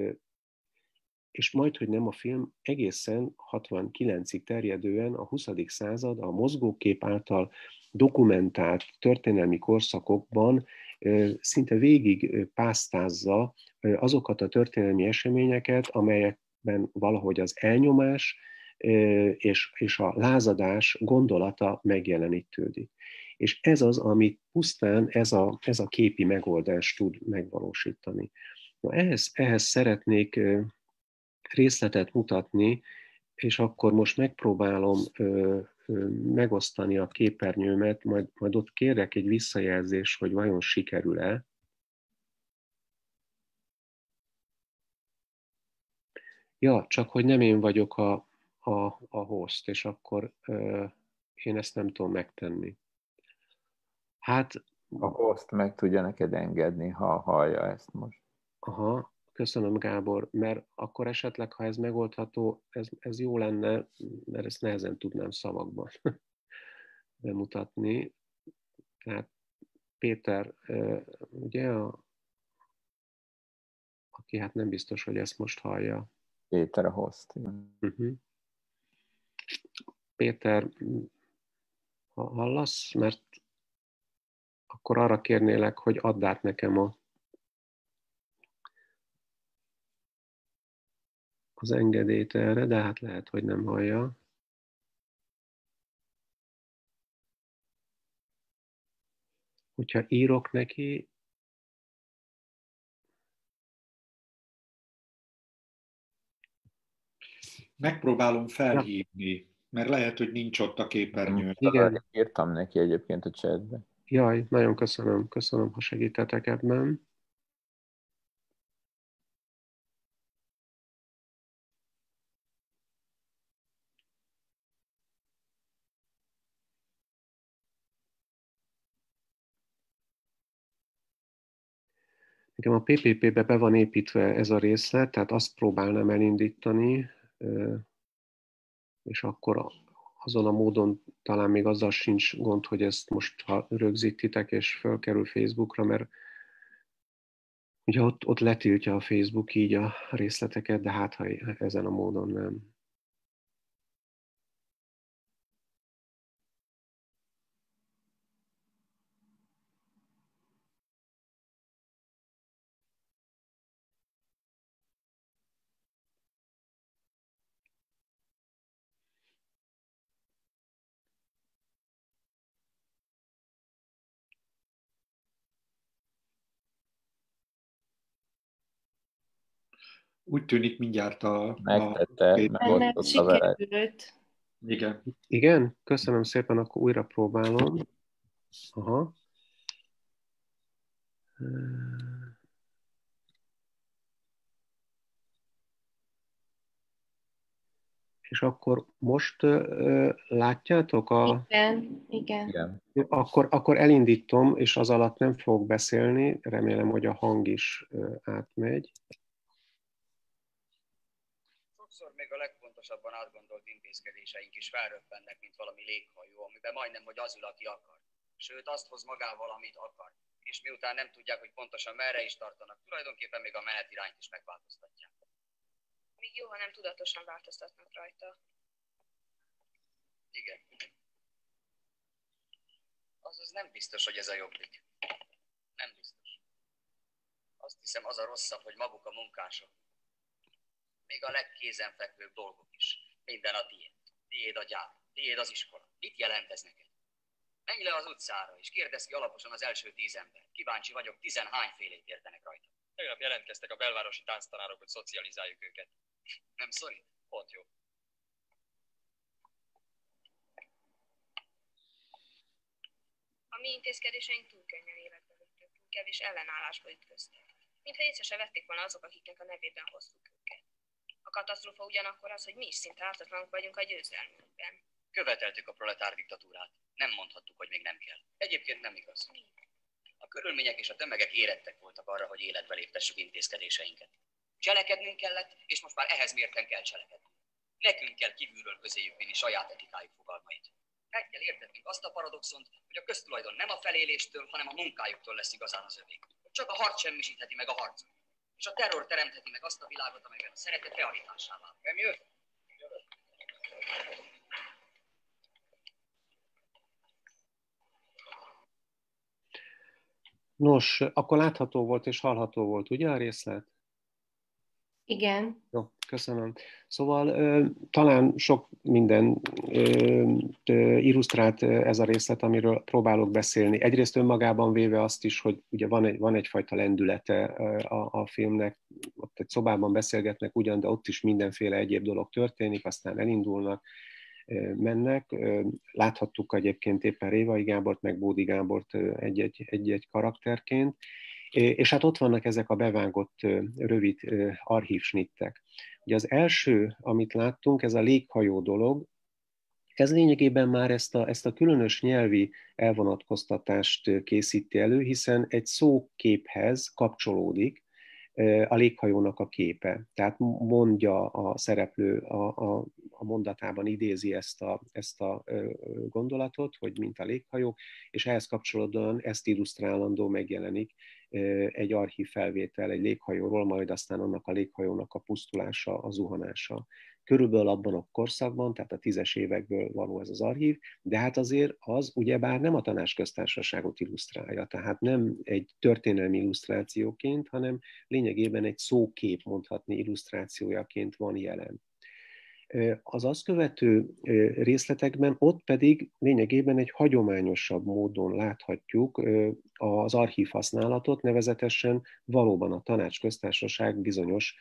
és majdhogy nem a film egészen hatvankilencig terjedően a huszadik század a mozgókép által dokumentált történelmi korszakokban szinte végig pásztázza azokat a történelmi eseményeket, amelyekben valahogy az elnyomás és, és a lázadás gondolata megjelenítődik. És ez az, amit pusztán ez a, ez a képi megoldás tud megvalósítani. Na, ehhez, ehhez szeretnék részletet mutatni, és akkor most megpróbálom ö, ö, megosztani a képernyőmet, majd, majd ott kérek egy visszajelzést, hogy vajon sikerül-e. Ja, csak hogy nem én vagyok a, a, a host, és akkor ö, én ezt nem tudom megtenni. Hát... A host meg tudja neked engedni, ha hallja ezt most. Aha. Köszönöm, Gábor, mert akkor esetleg, ha ez megoldható, ez, ez jó lenne, mert ezt nehezen tudnám szavakban bemutatni. Tehát Péter, ugye, a, aki hát nem biztos, hogy ezt most hallja. Péter a host. Uh-huh. Péter, ha hallasz, mert akkor arra kérnélek, hogy add át nekem a, az engedélyt erre, de hát lehet, hogy nem hallja. Hogyha írok neki, megpróbálom felhívni, mert lehet, hogy nincs ott a képernyőn. Igen. Írtam neki egyébként a chatbe. Jaj, nagyon köszönöm, köszönöm, ha segítetek ebben. Nekem a pé pé pé-be be van építve ez a részlet, tehát azt próbálnám elindítani, és akkor azon a módon talán még azzal sincs gond, hogy ezt most ha rögzítitek és fölkerül Facebookra, mert ugye ott, ott letiltja a Facebook így a részleteket, de hát ha ezen a módon nem. Úgy tűnik mindjárt a... Megtette, a... megosztotta veled. Igen. Igen? Köszönöm szépen, akkor újra próbálom. Aha. És akkor most uh, látjátok a... Igen, igen. Igen. Akkor, akkor elindítom, és az alatt nem fogok beszélni. Remélem, hogy a hang is uh, átmegy. Sokszor még a legfontosabban átgondolt intézkedéseink is felröppennek, mint valami léghajó, amiben majdnem, hogy az ül, aki akar. Sőt, azt hoz magával, amit akar. És miután nem tudják, hogy pontosan merre is tartanak, tulajdonképpen még a menetirányt is megváltoztatják. Még jó, ha nem tudatosan változtatnak rajta. Igen. Azaz nem biztos, hogy ez a jobbik. Nem biztos. Azt hiszem, az a rosszabb, hogy maguk a munkások. Még a legkézenfekvőbb dolgok is. Minden a tiéd. Tiéd a gyár. Tiéd az iskola. Mit jelent ez neked? Menj le az utcára, és kérdezz ki alaposan az első tíz ember. Kíváncsi vagyok, tizenhányfélét értenek rajta. Tegnap jelentkeztek a belvárosi tánctanárok, hogy szocializáljuk őket. Nem szorít? Pont jó. A mi intézkedéseink túl könnyen életbe léptek, túl kevés ellenállásba ütköztek. Mintha észre se vették volna azok, akiknek a nevében hoztuk őket. A katasztrófa ugyanakkor az, hogy mi is szinte ártatlanok vagyunk a győzelmünkben. Követeltük a proletár diktatúrát. Nem mondhattuk, hogy még nem kell. Egyébként nem igaz. Mi? A körülmények és a tömegek érettek voltak arra, hogy életbe léptessük intézkedéseinket. Cselekednünk kellett, és most már ehhez mérten kell cselekedni. Nekünk kell kívülről közéjük vinni saját etikájuk fogalmait. Meg kell értetnünk azt a paradoxont, hogy a köztulajdon nem a feléléstől, hanem a munkájuktól lesz igazán az övék. Csak a harc semmisítheti meg a harcot. És a terror teremtheti meg azt a világot, amelyben a szeretet realitásá válik. Nem jön? Nos, akkor látható volt és hallható volt, ugye a részlet? Igen. Jó, köszönöm. Szóval ö, talán sok minden ö, ö, illusztrált ez a részlet, amiről próbálok beszélni. Egyrészt önmagában véve azt is, hogy ugye van, egy, van egyfajta lendülete a, a filmnek, ott egy szobában beszélgetnek ugyan, de ott is mindenféle egyéb dolog történik, aztán elindulnak, mennek. Láthattuk egyébként éppen Révai Gábort, meg Bódi Gábort egy-egy, egy-egy karakterként, és hát ott vannak ezek a bevágott rövid archívsnittek. Ugye az első, amit láttunk, ez a léghajó dolog, ez lényegében már ezt a, ezt a különös nyelvi elvonatkoztatást készíti elő, hiszen egy szóképhez kapcsolódik a léghajónak a képe. Tehát mondja a szereplő a, a, a mondatában idézi ezt a, ezt a gondolatot, hogy mint a léghajók, és ehhez kapcsolódóan ezt illusztrálandó megjelenik egy archív felvétel egy léghajóról, majd aztán annak a léghajónak a pusztulása, a zuhanása. Körülbelül abban a korszakban, tehát a tízes évekből való ez az archív, de hát azért az ugyebár nem a Tanácsköztársaságot illusztrálja, tehát nem egy történelmi illusztrációként, hanem lényegében egy szókép, mondhatni, illusztrációjaként van jelen. Az azt követő részletekben ott pedig lényegében egy hagyományosabb módon láthatjuk az archív használatot, nevezetesen valóban a Tanácsköztársaság bizonyos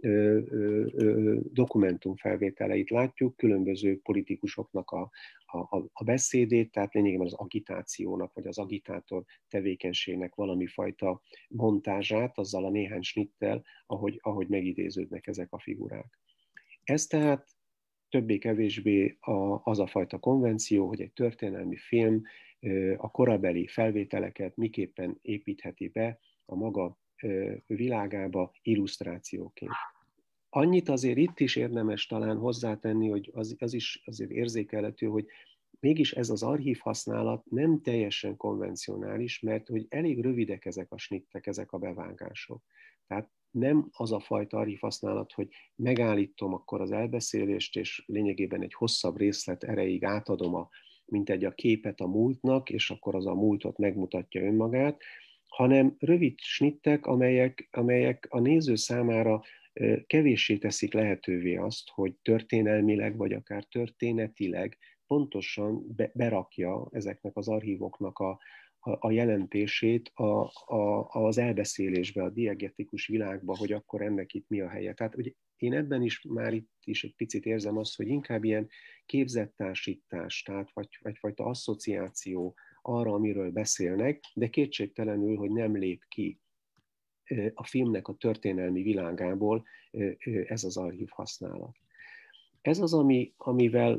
dokumentumfelvételeit látjuk, különböző politikusoknak a, a, a beszédét, tehát lényegében az agitációnak, vagy az agitátor tevékenységnek valami fajta montázsát, azzal a néhány snittel, ahogy, ahogy megidéződnek ezek a figurák. Ez tehát többé-kevésbé az a fajta konvenció, hogy egy történelmi film a korabeli felvételeket miképpen építheti be a maga világába illusztrációként. Annyit azért itt is érdemes talán hozzátenni, hogy az, az is azért érzékelhető, hogy mégis ez az archív használat nem teljesen konvencionális, mert hogy elég rövidek ezek a snittek, ezek a bevágások. Tehát nem az a fajta archív használat, hogy megállítom akkor az elbeszélést, és lényegében egy hosszabb részlet erejéig átadom a, mint egy a képet a múltnak, és akkor az a múltot megmutatja önmagát, hanem rövid snittek, amelyek, amelyek a néző számára kevéssé teszik lehetővé azt, hogy történelmileg, vagy akár történetileg pontosan be, berakja ezeknek az archívoknak a, a, a jelentését a, a, az elbeszélésbe, a diegetikus világba, hogy akkor ennek itt mi a helye. Tehát hogy én ebben is már itt is egy picit érzem azt, hogy inkább ilyen képzettársítás, tehát vagy, egyfajta asszociáció arra, amiről beszélnek, de kétségtelenül, hogy nem lép ki a filmnek a történelmi világából ez az archív használat. Ez az, ami, amivel,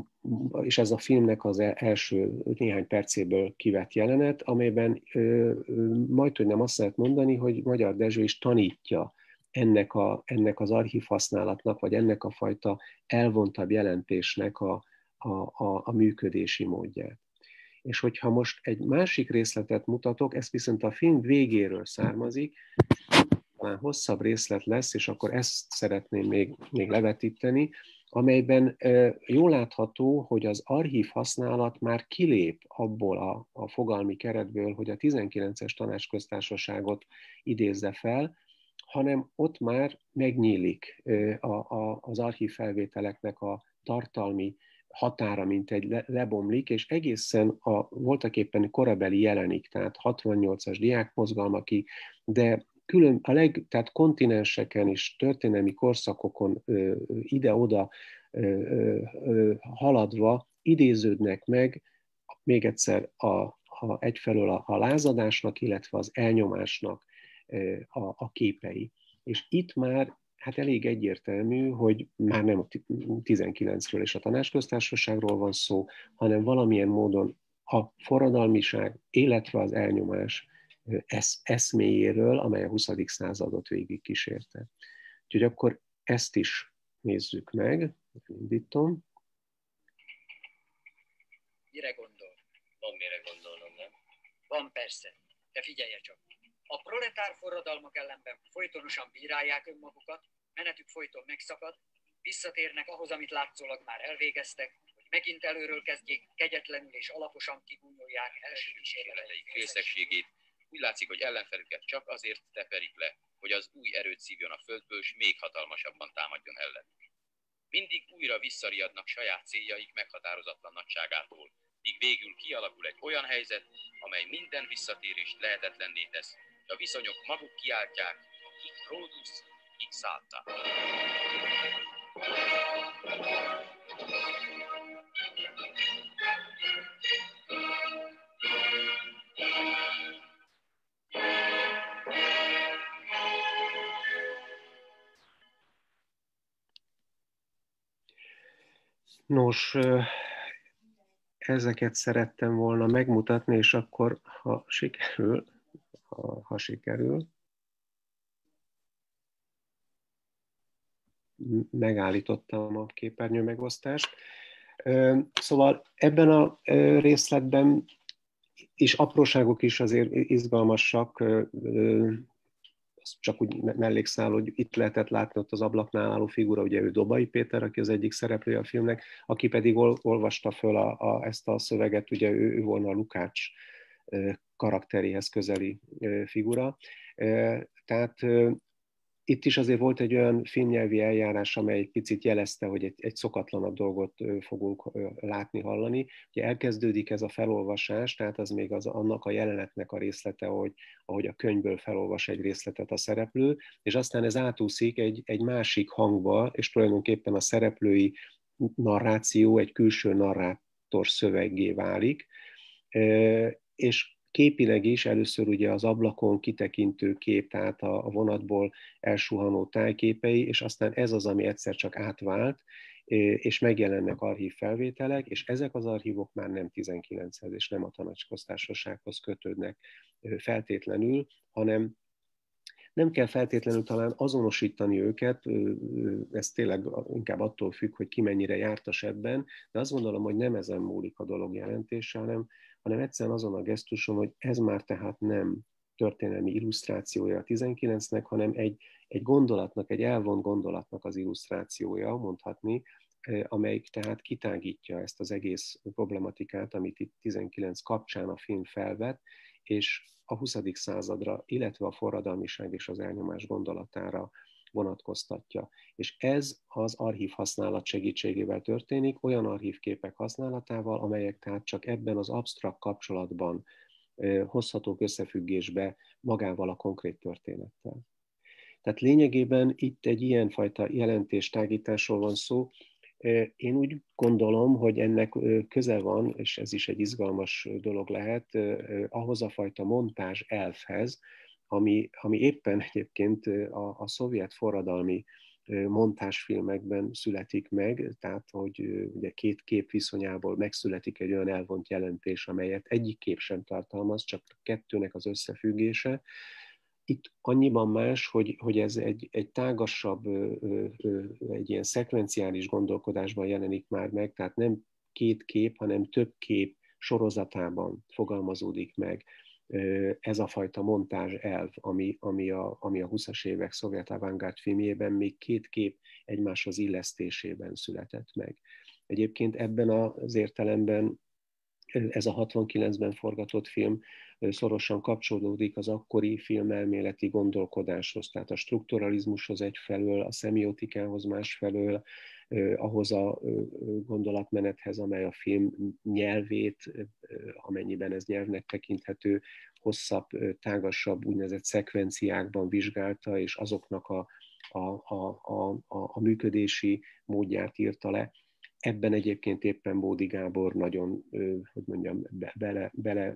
és ez a filmnek az első néhány percéből kivett jelenet, amelyben majdhogy nem azt lehet mondani, hogy Magyar Dezső is tanítja ennek, a, ennek az archív használatnak, vagy ennek a fajta elvontabb jelentésnek a, a, a, a működési módját. És hogyha most egy másik részletet mutatok, ez viszont a film végéről származik, talán hosszabb részlet lesz, és akkor ezt szeretném még, még levetíteni, amelyben jól látható, hogy az archív használat már kilép abból a, a fogalmi keretből, hogy a tizenkilences Tanácsköztársaságot idézze fel, hanem ott már megnyílik a, a, az archív felvételeknek a tartalmi határa, mint egy lebomlik, és egészen a voltaképpen korabeli jelenik, tehát hatvannyolcas diákmozgalmakig, de külön a leg, tehát kontinenseken és történelmi korszakokon ide-oda haladva idéződnek meg még egyszer a, a, egyfelől a, a lázadásnak, illetve az elnyomásnak a, a képei. És itt már hát elég egyértelmű, hogy már nem a tizenkilencről és a Tanácsköztársaságról van szó, hanem valamilyen módon a forradalmiság, illetve az elnyomás esz, eszméjéről, amely a huszadik századot végig kísérte. Úgyhogy akkor ezt is nézzük meg. Indítom. Mire gondol? Van mire gondolnom, nem? Van persze. De figyelje csak. A proletár forradalmak ellenben folytonosan bírálják önmagukat, menetük folyton megszakad, visszatérnek ahhoz, amit látszólag már elvégeztek, hogy megint előről kezdjék, kegyetlenül és alaposan kigúnyolják első kísérleteik részegségét. Úgy látszik, hogy ellenfelüket csak azért teperik le, hogy az új erőt szívjon a földből, és még hatalmasabban támadjon ellenük. Mindig újra visszariadnak saját céljaik meghatározatlan nagyságától, míg végül kialakul egy olyan helyzet, amely minden visszatérést lehetetlenné tesz, és a viszonyok maguk kiáltják, hic Rhodus, hic salta. Nos, ezeket szerettem volna megmutatni, és akkor, ha sikerül, ha, ha sikerül, megállítottam a képernyő megosztást. Szóval ebben a részletben is apróságok is azért izgalmasak, csak úgy mellékszál, hogy itt lehetett látni ott az ablaknál álló figura, ugye ő Dobai Péter, aki az egyik szereplője a filmnek, aki pedig ol, olvasta föl a, a, ezt a szöveget, ugye ő, ő volna a Lukács karakteréhez közeli figura. Tehát itt is azért volt egy olyan filmnyelvi eljárás, amely egy picit jelezte, hogy egy, egy szokatlanabb dolgot fogunk látni, hallani. Ugye elkezdődik ez a felolvasás, tehát az még az, annak a jelenetnek a részlete, hogy, ahogy a könyvből felolvas egy részletet a szereplő, és aztán ez átúszik egy, egy másik hangba, és tulajdonképpen a szereplői narráció egy külső narrátor szöveggé válik, és képileg is először ugye az ablakon kitekintő kép, tehát a vonatból elsuhanó tájképei, és aztán ez az, ami egyszer csak átvált, és megjelennek archív felvételek, és ezek az archívok már nem tizenkilenchez és nem a Tanácsköztársasághoz kötődnek feltétlenül, hanem nem kell feltétlenül talán azonosítani őket, ez tényleg inkább attól függ, hogy ki mennyire jártas ebben, de azt gondolom, hogy nem ezen múlik a dolog jelentése, hanem, hanem egyszerűen azon a gesztuson, hogy ez már tehát nem történelmi illusztrációja a tizenkilencnek, hanem egy, egy gondolatnak, egy elvont gondolatnak az illusztrációja, mondhatni, amelyik tehát kitágítja ezt az egész problematikát, amit itt tizenkilenc kapcsán a film felvet, és a huszadik századra, illetve a forradalmiság és az elnyomás gondolatára vonatkoztatja. És ez az archív használat segítségével történik, olyan archívképek használatával, amelyek tehát csak ebben az absztrakt kapcsolatban hozhatók összefüggésbe magával a konkrét történettel. Tehát lényegében itt egy ilyenfajta jelentéstágításról van szó. Én úgy gondolom, hogy ennek köze van, és ez is egy izgalmas dolog lehet, ahhoz a fajta montázs elfhez, ami, ami éppen egyébként a, a szovjet forradalmi montázsfilmekben születik meg, tehát hogy ugye két kép viszonyából megszületik egy olyan elvont jelentés, amelyet egyik kép sem tartalmaz, csak kettőnek az összefüggése. Itt annyiban más, hogy, hogy ez egy, egy tágasabb, egy ilyen szekvenciális gondolkodásban jelenik már meg, tehát nem két kép, hanem több kép sorozatában fogalmazódik meg ez a fajta montázs elv, ami, ami, a, ami a huszas évek szovjet avantgárd filmjében még két kép egymáshoz illesztésében született meg. Egyébként ebben az értelemben ez a hatvankilencben forgatott film szorosan kapcsolódik az akkori filmelméleti gondolkodáshoz, tehát a strukturalizmushoz egyfelől, a szemiotikához másfelől, ahhoz a gondolatmenethez, amely a film nyelvét, amennyiben ez nyelvnek tekinthető, hosszabb, tágasabb úgynevezett szekvenciákban vizsgálta, és azoknak a, a, a, a, a működési módját írta le. Ebben egyébként éppen Bódi Gábor nagyon, hogy mondjam, bele, bele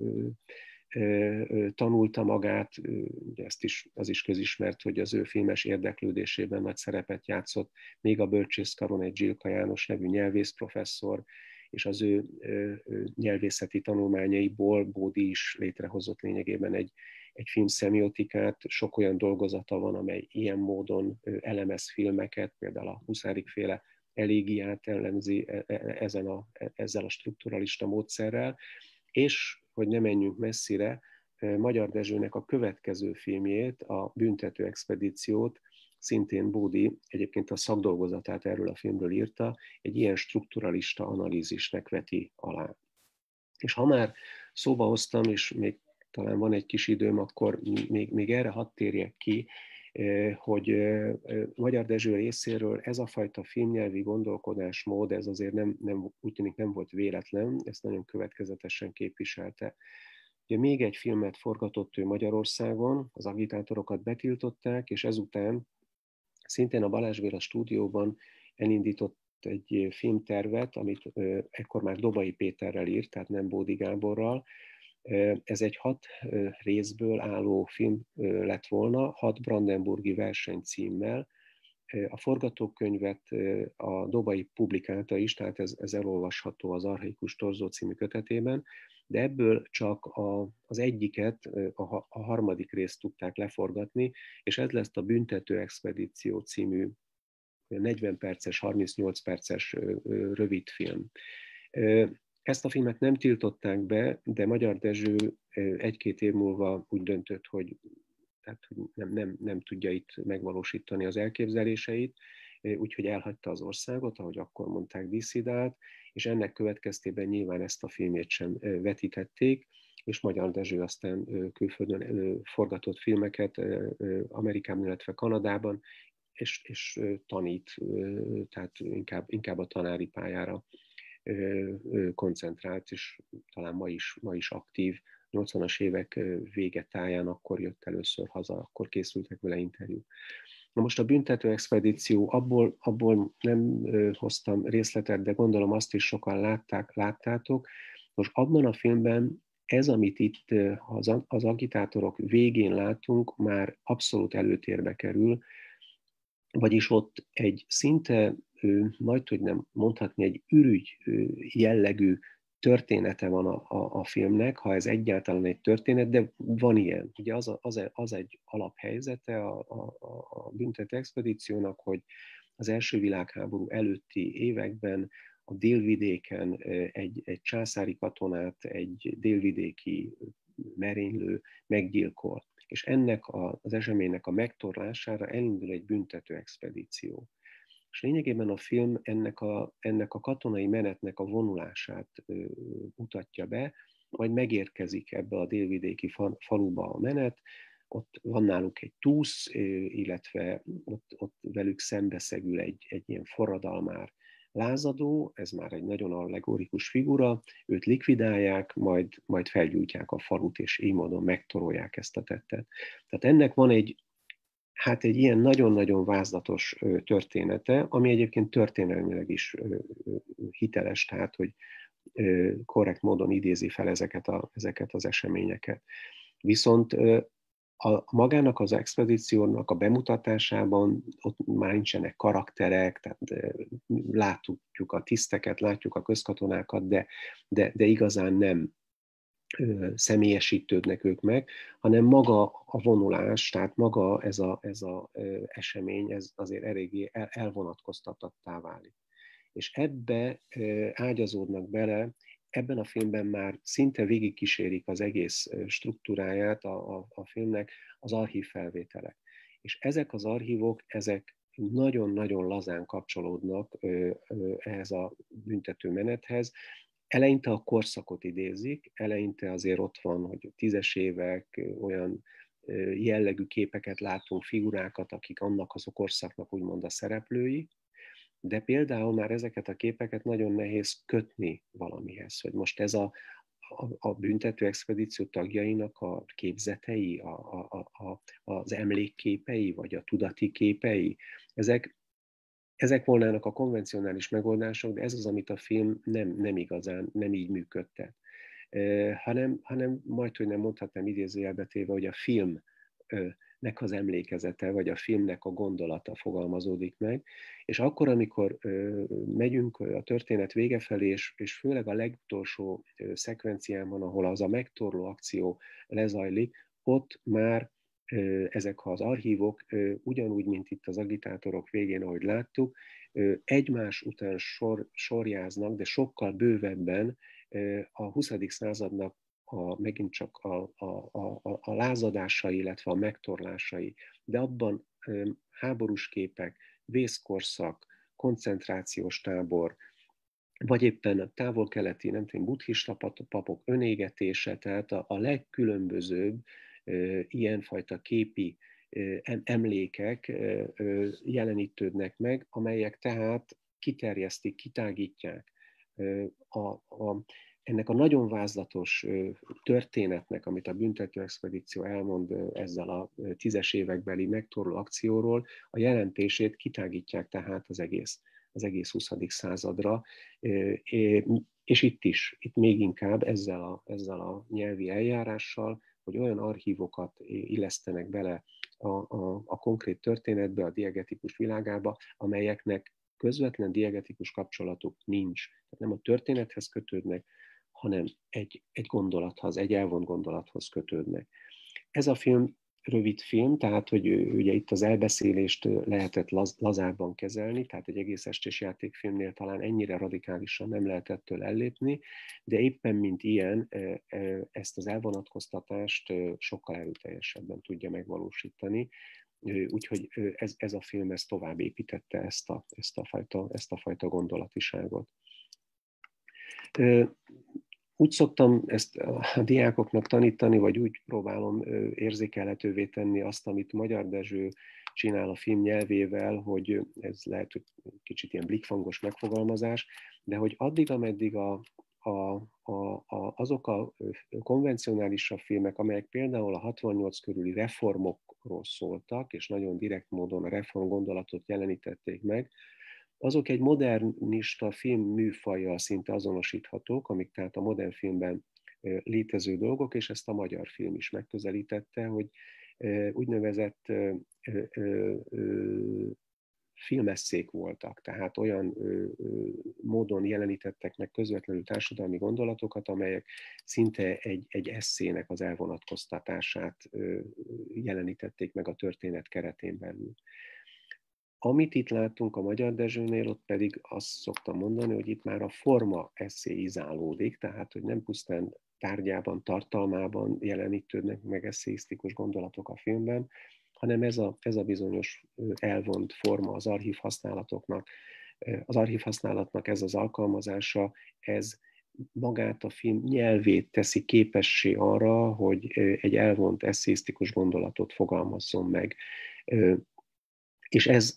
tanulta magát, ezt is, az is közismert, hogy az ő filmes érdeklődésében nagy szerepet játszott még a bölcsészkaron egy Zsilka János nevű nyelvészprofesszor, és az ő nyelvészeti tanulmányaiból Bódi is létrehozott lényegében egy, egy filmszemiotikát. Sok olyan dolgozata van, amely ilyen módon elemez filmeket, például a Huszárik féle elégiát ellenzi ezen a, ezzel a strukturalista módszerrel, és, hogy ne menjünk messzire, Magyar Dezsőnek a következő filmjét, a Büntető expedíciót, szintén Bódi egyébként a szakdolgozatát erről a filmről írta, egy ilyen strukturalista analízisnek veti alá. És ha már szóba hoztam, és még talán van egy kis időm, akkor még, még erre hadd térjek ki, hogy Magyar Dezső részéről ez a fajta filmnyelvi gondolkodásmód, ez azért nem, nem, úgy tűnik nem volt véletlen, ezt nagyon következetesen képviselte. Ugye még egy filmet forgatott ő Magyarországon, az agitátorokat betiltották, és ezután szintén a Balázs Béla stúdióban elindított egy filmtervet, amit ekkor már Dobai Péterrel írt, tehát nem Bódi Gáborral. Ez egy hat részből álló film lett volna, hat brandenburgi versenycímmel. A forgatókönyvet a Dobai publikálta is, tehát ez, ez elolvasható az Archaikus Torzó című kötetében, de ebből csak a, az egyiket, a, a harmadik részt tudták leforgatni, és ez lesz a Büntető expedíció című negyven perces, harmincnyolc perces rövid film. Ezt a filmet nem tiltották be, de Magyar Dezső egy-két év múlva úgy döntött, hogy, tehát, hogy nem, nem, nem tudja itt megvalósítani az elképzeléseit, úgyhogy elhagyta az országot, ahogy akkor mondták, disszidált, és ennek következtében nyilván ezt a filmét sem vetítették, és Magyar Dezső aztán külföldön forgatott filmeket Amerikában, illetve Kanadában, és, és tanít, tehát inkább, inkább a tanári pályára koncentrált, és talán ma is, ma is aktív. nyolcvanas évek vége táján akkor jött először haza, akkor készültek vele interjúk. Na most a büntető expedíció, abból, abból nem hoztam részletet, de gondolom azt is sokan látták, láttátok. Most abban a filmben ez, amit itt az, az agitátorok végén látunk, már abszolút előtérbe kerül, vagyis ott egy szinte, majd hogy nem mondhatni, egy ürügy jellegű története van a, a, a filmnek, ha ez egyáltalán egy történet, de van ilyen. Ugye az, a, az, az egy alaphelyzete a, a, a büntető expedíciónak, hogy az első világháború előtti években a délvidéken egy, egy császári katonát egy délvidéki merénylő meggyilkol. És ennek a, az eseménynek a megtorlására elindul egy büntető expedíció. És lényegében a film ennek a, ennek a katonai menetnek a vonulását ö, mutatja be, majd megérkezik ebbe a délvidéki faluba a menet, ott van náluk egy túsz, illetve ott, ott velük szembeszegül egy, egy ilyen forradalmár lázadó, ez már egy nagyon allegorikus figura, őt likvidálják, majd, majd felgyújtják a falut, és így módon megtorolják ezt a tettet. Tehát ennek van egy, hát egy ilyen nagyon-nagyon vázlatos története, ami egyébként történelmileg is hiteles, tehát hogy korrekt módon idézi fel ezeket, a, ezeket az eseményeket. Viszont a magának az expedíciónak a bemutatásában ott már nincsenek karakterek, tehát látjuk a tiszteket, látjuk a közkatonákat, de, de, de igazán nem személyesítődnek ők meg, hanem maga a vonulás, tehát maga ez a, ez a esemény, ez azért eléggé el, elvonatkoztatottá válik. És ebbe ágyazódnak bele, ebben a filmben már szinte végigkísérik az egész struktúráját a, a, a filmnek az archív felvételek. És ezek az archívok, ezek nagyon-nagyon lazán kapcsolódnak ehhez a büntető menethez. Eleinte a korszakot idézik, eleinte azért ott van, hogy tízes évek, olyan jellegű képeket látunk, figurákat, akik annak az a korszaknak úgymond a szereplői, de például már ezeket a képeket nagyon nehéz kötni valamihez, hogy most ez a, a, a büntető expedíció tagjainak a képzetei, a, a, a, az emlékképei, vagy a tudati képei, ezek, ezek volnának a konvencionális megoldások, de ez az, amit a film nem, nem igazán, nem így működtet. E, hanem, hanem majd, hogy nem mondhatnám idézőjelbe téve, hogy a film nek az emlékezete, vagy a filmnek a gondolata fogalmazódik meg, és akkor, amikor ö, megyünk a történet vége felé, és, és főleg a legutolsó ö, szekvenciában, ahol az a megtorló akció lezajlik, ott már ö, ezek az archívok ö, ugyanúgy, mint itt az agitátorok végén, ahogy láttuk, ö, egymás után sor, sorjáznak, de sokkal bővebben ö, a huszadik századnak A, megint csak a, a, a, a lázadásai, illetve a megtorlásai, de abban ö, háborús képek, vészkorszak, koncentrációs tábor, vagy éppen a távol-keleti, nem tudom, buddhista papok önégetése, tehát a, a legkülönbözőbb ö, ilyenfajta képi ö, emlékek ö, ö, jelenítődnek meg, amelyek tehát kiterjesztik, kitágítják ö, a, a ennek a nagyon vázlatos történetnek, amit a büntető expedíció elmond ezzel a tízes évekbeli megtorló akcióról, a jelentését kitágítják tehát az egész, az egész huszadik századra, és itt is, itt még inkább ezzel a, ezzel a nyelvi eljárással, hogy olyan archívokat illesztenek bele a, a, a konkrét történetbe, a diegetikus világába, amelyeknek közvetlen diegetikus kapcsolatuk nincs. Tehát nem a történethez kötődnek, hanem egy, egy gondolathoz, egy elvont gondolathoz kötődnek. Ez a film rövid film, tehát hogy ugye itt az elbeszélést lehetett laz, lazábban kezelni, tehát egy egész estés játékfilmnél talán ennyire radikálisan nem lehetett ettől ellépni, de éppen mint ilyen ezt az elvonatkoztatást sokkal erőteljesebben tudja megvalósítani, úgyhogy ez, ez a film ez tovább építette ezt a, ezt a, fajta, ezt a fajta gondolatiságot. Úgy szoktam ezt a diákoknak tanítani, vagy úgy próbálom érzékelhetővé tenni azt, amit Magyar Dezső csinál a film nyelvével, hogy ez lehet, hogy kicsit ilyen blikfangos megfogalmazás, de hogy addig, ameddig a, a, a, a, azok a konvencionálisabb filmek, amelyek például a hatvannyolc körüli reformokról szóltak, és nagyon direkt módon a reform gondolatot jelenítették meg, azok egy modernista film műfajjal szinte azonosíthatók, amik tehát a modern filmben létező dolgok, és ezt a magyar film is megközelítette, hogy úgynevezett filmesszék voltak, tehát olyan módon jelenítettek meg közvetlenül társadalmi gondolatokat, amelyek szinte egy, egy esszének az elvonatkoztatását jelenítették meg a történet keretén belül. Amit itt látunk a Magyar Dezsőnél, ott pedig azt szoktam mondani, hogy itt már a forma esszéizálódik, tehát hogy nem pusztán tárgyában, tartalmában jelenítődnek meg esszéisztikus gondolatok a filmben, hanem ez a, ez a bizonyos elvont forma az archív használatoknak, az archív használatnak ez az alkalmazása, ez magát a film nyelvét teszi képessé arra, hogy egy elvont esszéisztikus gondolatot fogalmazzon meg. És ez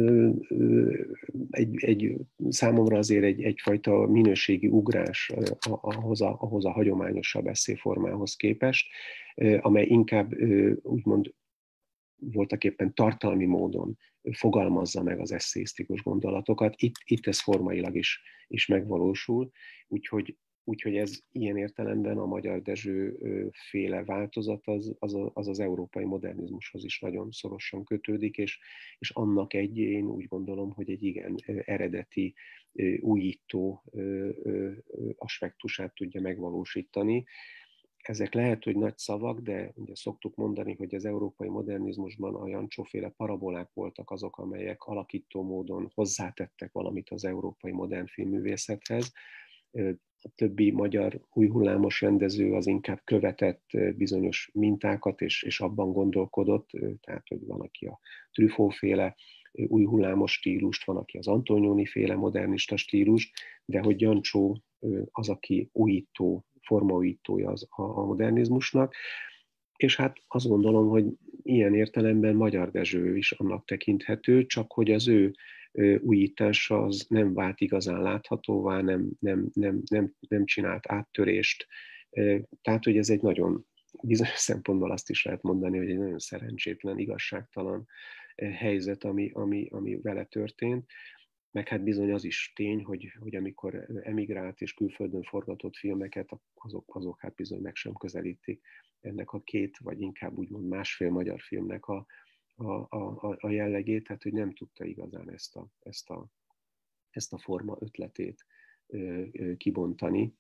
Egy, egy, számomra azért egy, egyfajta minőségi ugrás ahhoz a, ahhoz a hagyományosabb esszéformához képest, amely inkább úgymond voltaképpen tartalmi módon fogalmazza meg az esszéisztikus gondolatokat. Itt, itt ez formailag is, is megvalósul, úgyhogy, úgyhogy ez ilyen értelemben a Magyar Dezső féle változat az az, az az európai modernizmushoz is nagyon szorosan kötődik, és, és annak egy, én úgy gondolom, hogy egy igen eredeti, újító aspektusát tudja megvalósítani. Ezek lehet, hogy nagy szavak, de ugye szoktuk mondani, hogy az európai modernizmusban a Jancsóféle parabolák voltak azok, amelyek alakító módon hozzátettek valamit az európai modern filmművészethez. A többi magyar újhullámos rendező az inkább követett bizonyos mintákat, és, és abban gondolkodott, tehát hogy van, aki a Truffaut-féle újhullámos stílust, van, aki az Antonioni-féle modernista stílust, de hogy Jancsó az, aki újító, formaújítója az, a, a modernizmusnak, és hát azt gondolom, hogy ilyen értelemben Magyar Dezső is annak tekinthető, csak hogy az ő újítása az nem vált igazán láthatóvá, nem, nem, nem, nem, nem csinált áttörést. Tehát, hogy ez egy nagyon, bizonyos szempontból azt is lehet mondani, hogy egy nagyon szerencsétlen, igazságtalan helyzet, ami, ami, ami vele történt. Meg hát bizony az is tény, hogy, hogy amikor emigrált és külföldön forgatott filmeket, azok, azok hát bizony meg sem közelítik ennek a két, vagy inkább úgymond másfél magyar filmnek a, a, a, a jellegét, tehát hogy nem tudta igazán ezt a, ezt a, ezt a forma ötletét kibontani.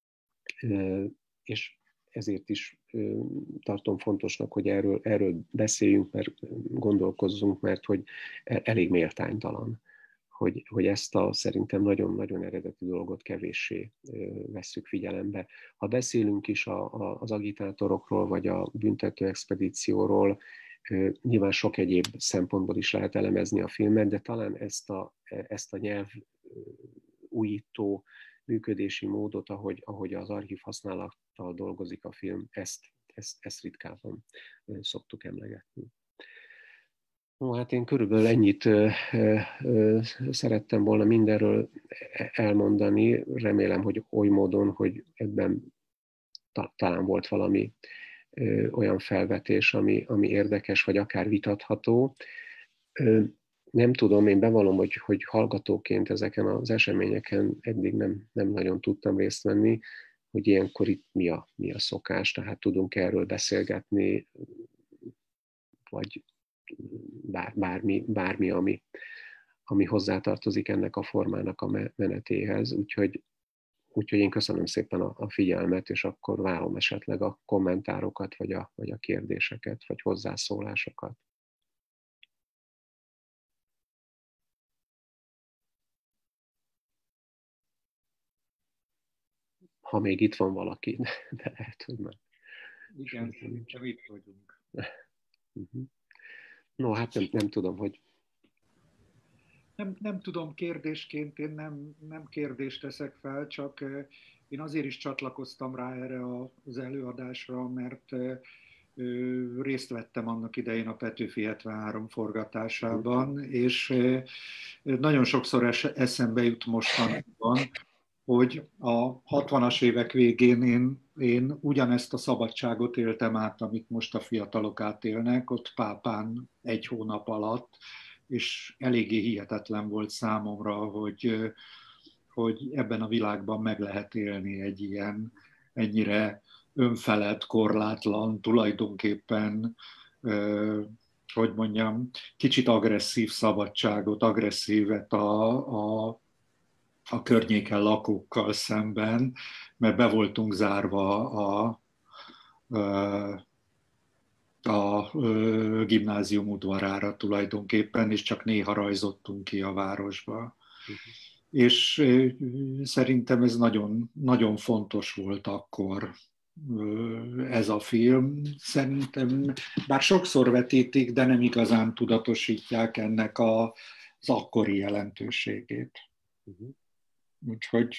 És ezért is tartom fontosnak, hogy erről, erről beszéljünk, mert gondolkozzunk, mert hogy elég méltánytalan, hogy, hogy ezt a szerintem nagyon-nagyon eredeti dolgot kevéssé vesszük figyelembe. Ha beszélünk is a, a, az agitátorokról, vagy a büntető expedícióról, nyilván sok egyéb szempontból is lehet elemezni a filmet, de talán ezt a, ezt a nyelv újító működési módot, ahogy, ahogy az archív használattal dolgozik a film, ezt, ezt, ezt ritkában szoktuk emlegetni. No, hát én körülbelül ennyit ö, ö, ö, szerettem volna mindenről elmondani. Remélem, hogy oly módon, hogy ebben ta, talán volt valami ö, olyan felvetés, ami, ami érdekes, vagy akár vitatható. Ö, nem tudom, én bevallom, hogy, hogy hallgatóként ezeken az eseményeken eddig nem, nem nagyon tudtam részt venni, hogy ilyenkor itt mi a, mi a szokás, tehát tudunk erről beszélgetni, vagy bár, bármi, bármi ami, ami hozzátartozik ennek a formának a menetéhez. Úgyhogy Úgyhogy én köszönöm szépen a, a figyelmet, és akkor várom esetleg a kommentárokat, vagy a, vagy a kérdéseket, vagy hozzászólásokat. Ha még itt van valaki, de lehet, hogy már. Igen, szerintem itt vagyunk. No, hát nem, nem tudom, hogy... Nem, nem tudom kérdésként, én nem, nem kérdést teszek fel, csak én azért is csatlakoztam rá erre az előadásra, mert részt vettem annak idején a Petőfi hetvenhárom forgatásában, és nagyon sokszor eszembe jut mostanában, hogy a hatvanas évek végén én, én ugyanezt a szabadságot éltem át, amit most a fiatalok átélnek, ott Pápán egy hónap alatt, és eléggé hihetetlen volt számomra, hogy, hogy ebben a világban meg lehet élni egy ilyen ennyire önfelett, korlátlan, tulajdonképpen, hogy mondjam, kicsit agresszív szabadságot, agresszívet a, a a környéken lakókkal szemben, mert be voltunk zárva a, a, a gimnázium udvarára tulajdonképpen, és csak néha rajzottunk ki a városba. Uh-huh. És szerintem ez nagyon, nagyon fontos volt akkor ez a film. Szerintem, bár sokszor vetítik, de nem igazán tudatosítják ennek a, az akkori jelentőségét. Uh-huh. Úgyhogy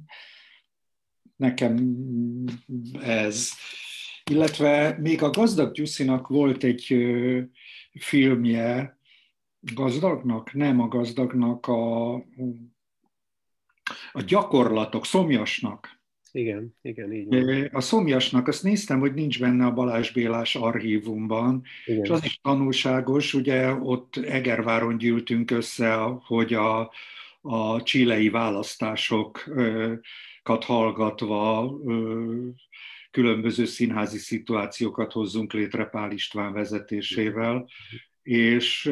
nekem ez. Illetve még a Gazdag Gyuszinak volt egy filmje, Gazdagnak? Nem a Gazdagnak, a, a Gyakorlatok, Szomjasnak. Igen, igen, így van. A Szomjasnak, azt néztem, hogy nincs benne a Balázs Bélás archívumban, igen. És az is tanulságos, ugye ott Egerváron gyűltünk össze, hogy a a chilei választásokat hallgatva különböző színházi szituációkat hozzunk létre Pál István vezetésével, és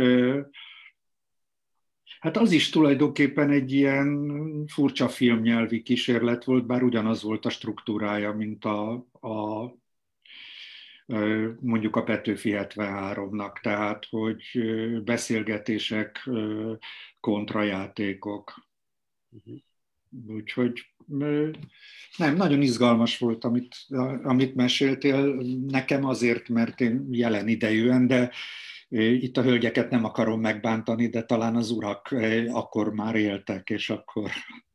hát az is tulajdonképpen egy ilyen furcsa filmnyelvi kísérlet volt, bár ugyanaz volt a struktúrája, mint a, a mondjuk a Petőfi hetvenháromnak, tehát hogy beszélgetések, kontrajátékok. Úgyhogy nem, nagyon izgalmas volt, amit, amit meséltél. Nekem azért, mert én jelen idejűen, de itt a hölgyeket nem akarom megbántani, de talán az urak akkor már éltek, és akkor,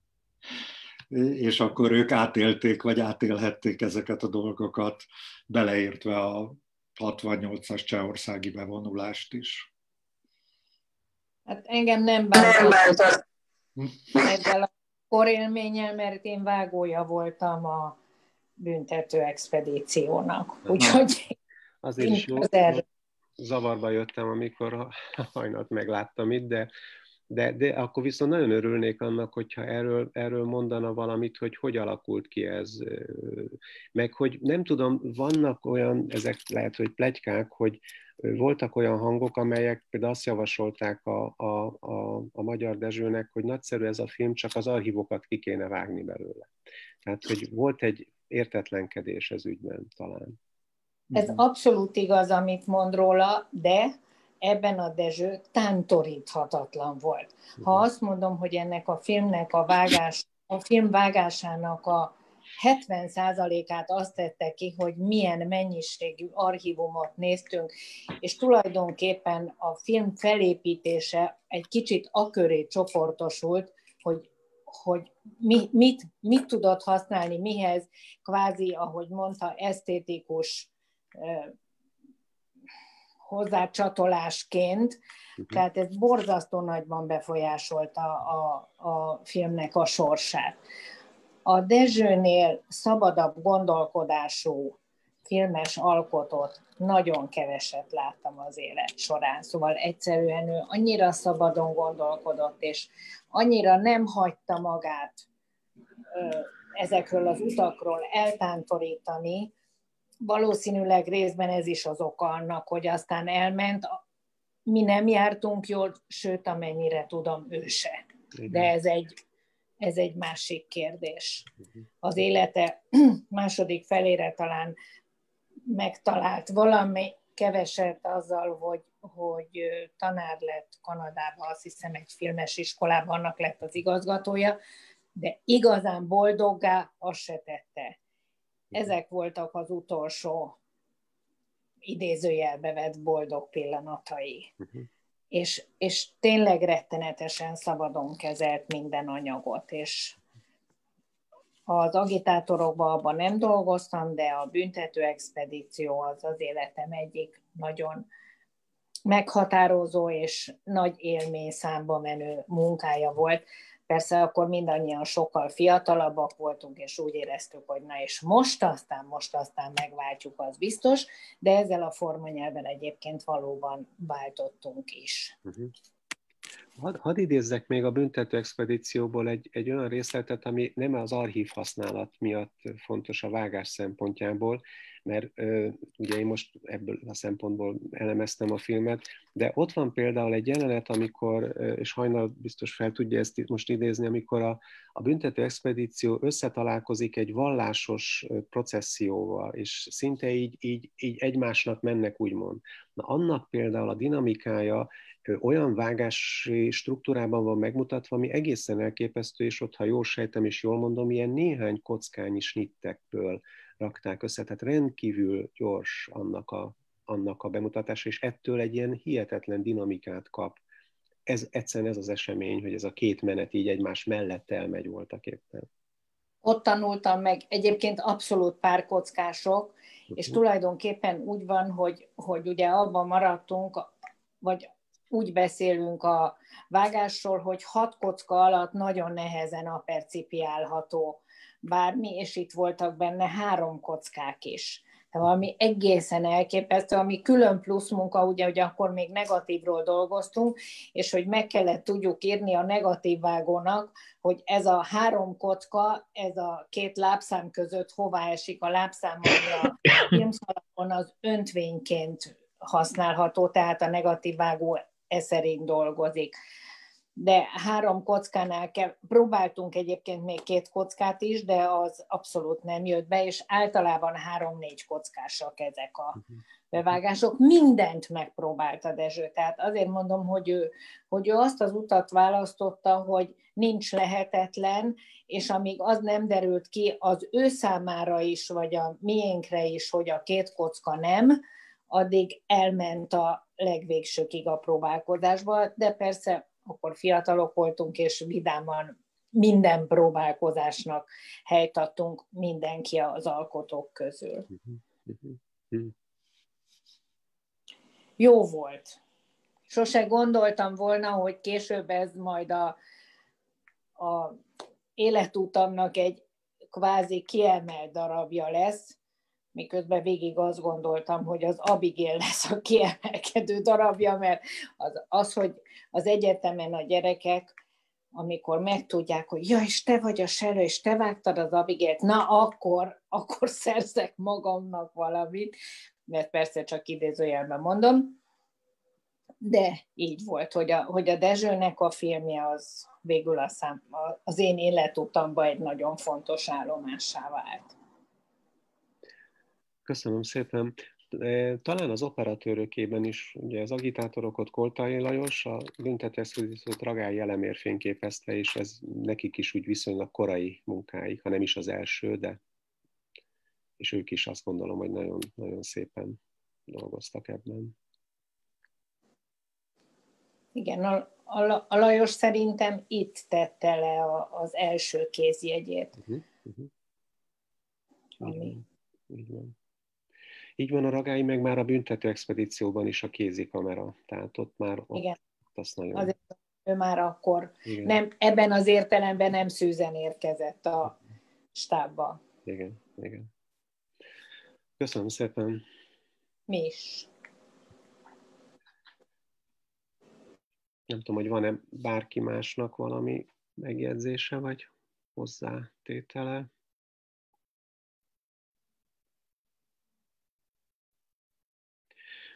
és akkor ők átélték, vagy átélhették ezeket a dolgokat, beleértve a hatvannyolcas csehországi bevonulást is. Hát engem nem bántott ezzel a korélménnyel, mert én vágója voltam a büntető expedíciónak. Úgyhogy azért is jó, zavarba jöttem, amikor a hajnalt megláttam itt, de, de, de akkor viszont nagyon örülnék annak, hogyha erről, erről mondana valamit, hogy hogy alakult ki ez. Meg hogy nem tudom, vannak olyan, ezek lehet, hogy pletykák, hogy voltak olyan hangok, amelyek például azt javasolták a, a, a, a Magyar Dezsőnek, hogy nagyszerű ez a film, csak az archívokat ki kéne vágni belőle. Tehát, hogy volt egy értetlenkedés ez ügyben talán. Ez abszolút igaz, amit mond róla, de ebben a Dezső tántoríthatatlan volt. Ha azt mondom, hogy ennek a filmnek a vágás, a film vágásának a hetven százalékát azt tette ki, hogy milyen mennyiségű archívumot néztünk, és tulajdonképpen a film felépítése egy kicsit aköré csoportosult, hogy, hogy mi, mit, mit tudott használni, mihez, kvázi, ahogy mondta, esztétikus eh, hozzácsatolásként, uh-huh. Tehát ez borzasztó nagyban befolyásolta a, a filmnek a sorsát. A Dezsőnél szabadabb gondolkodású filmes alkotót nagyon keveset láttam az élet során, szóval egyszerűen ő annyira szabadon gondolkodott, és annyira nem hagyta magát ö, ezekről az utakról eltántorítani, valószínűleg részben ez is az oka annak, hogy aztán elment, mi nem jártunk jól, sőt, amennyire tudom, ő se. De ez egy ez egy másik kérdés. Az élete második felére talán megtalált valami keveset azzal, hogy, hogy tanár lett Kanadában, azt hiszem egy filmes iskolában, annak lett az igazgatója, de igazán boldoggá azt se tette. Ezek voltak az utolsó idézőjelbe vett boldog pillanatai. Uh-huh. És, és tényleg rettenetesen szabadon kezelt minden anyagot, és az agitátorokban abban nem dolgoztam, de a büntető expedíció az az életem egyik nagyon meghatározó és nagy élmény számba menő munkája volt. Persze akkor mindannyian sokkal fiatalabbak voltunk, és úgy éreztük, hogy na és most aztán, most aztán megváltjuk, az biztos, de ezzel a formanyelven egyébként valóban váltottunk is. Uh-huh. Hadd had idézzek még a büntető expedícióból egy, egy olyan részletet, ami nem az archív használat miatt fontos a vágás szempontjából, mert ö, ugye én most ebből a szempontból elemeztem a filmet, de ott van például egy jelenet, amikor, és Hajnal biztos fel tudja ezt most idézni, amikor a, a büntető expedíció összetalálkozik egy vallásos processzióval, és szinte így, így, így egymásnak mennek, úgymond. Na annak például a dinamikája olyan vágási struktúrában van megmutatva, ami egészen elképesztő, és ott, ha jól sejtem és jól mondom, ilyen néhány kockányi snittekből rakták össze, tehát rendkívül gyors annak a, annak a bemutatása, és ettől egy ilyen hihetetlen dinamikát kap. Ez egyszerűen ez az esemény, hogy ez a két menet így egymás mellett elmegy voltak éppen. Ott tanultam meg, egyébként abszolút párkockások, uh-huh. és tulajdonképpen úgy van, hogy, hogy ugye abban maradtunk, vagy úgy beszélünk a vágásról, hogy hat kocka alatt nagyon nehezen apercipiálható bármi, és itt voltak benne három kockák is. Tehát valami egészen elképesztő, ami külön plusz munka, ugye, hogy akkor még negatívról dolgoztunk, és hogy meg kellett tudjuk írni a negatív vágónak, hogy ez a három kocka, ez a két lábszám között hová esik a lábszám, ami a filmszalagon az öntvényként használható, tehát a negatív vágó e szerint dolgozik. De három kockánál kell, próbáltunk egyébként még két kockát is, de az abszolút nem jött be, és általában három-négy kockásak ezek a bevágások. Mindent megpróbált a Dezső, tehát azért mondom, hogy ő, hogy ő azt az utat választotta, hogy nincs lehetetlen, és amíg az nem derült ki az ő számára is, vagy a miénkre is, hogy a két kocka nem, addig elment a legvégsőkig a próbálkozásba, de persze akkor fiatalok voltunk, és vidáman minden próbálkozásnak helyt adtunk, mindenki az alkotók közül. Jó volt. Sose gondoltam volna, hogy később ez majd a, a életutamnak egy kvázi kiemelt darabja lesz, miközben végig azt gondoltam, hogy az Abigail lesz a kiemelkedő darabja, mert az, az, hogy az egyetemen a gyerekek, amikor megtudják, hogy ja, és te vagy a Selő, és te vágtad az Abigailt, na akkor, akkor szerzek magamnak valamit, mert persze csak idézőjelben mondom, de így volt, hogy a, hogy a Dezsőnek a filmje az végül a szám, az én életutamban egy nagyon fontos állomássá vált. Köszönöm szépen. Talán az operatőrökében is, ugye az agitátorokat Koltai Lajos, a büntetőexpedíciót Ragály Elemér fényképezte, és ez nekik is úgy viszonylag korai munkáik, ha nem is az első, de és ők is azt gondolom, hogy nagyon, nagyon szépen dolgoztak ebben. Igen, a, a, a Lajos szerintem itt tette le a, az első kézjegyét. Uh-huh, uh-huh. Ami... Így van. Így van, a Ragály meg már a büntető expedícióban is a kézikamera, tehát ott már ott, igen. Azt nagyon... Azért ő már akkor nem, ebben az értelemben nem szűzen érkezett a stábba. Igen, igen. Köszönöm szépen. Mi is. Nem tudom, hogy van-e bárki másnak valami megjegyzése, vagy hozzátétele.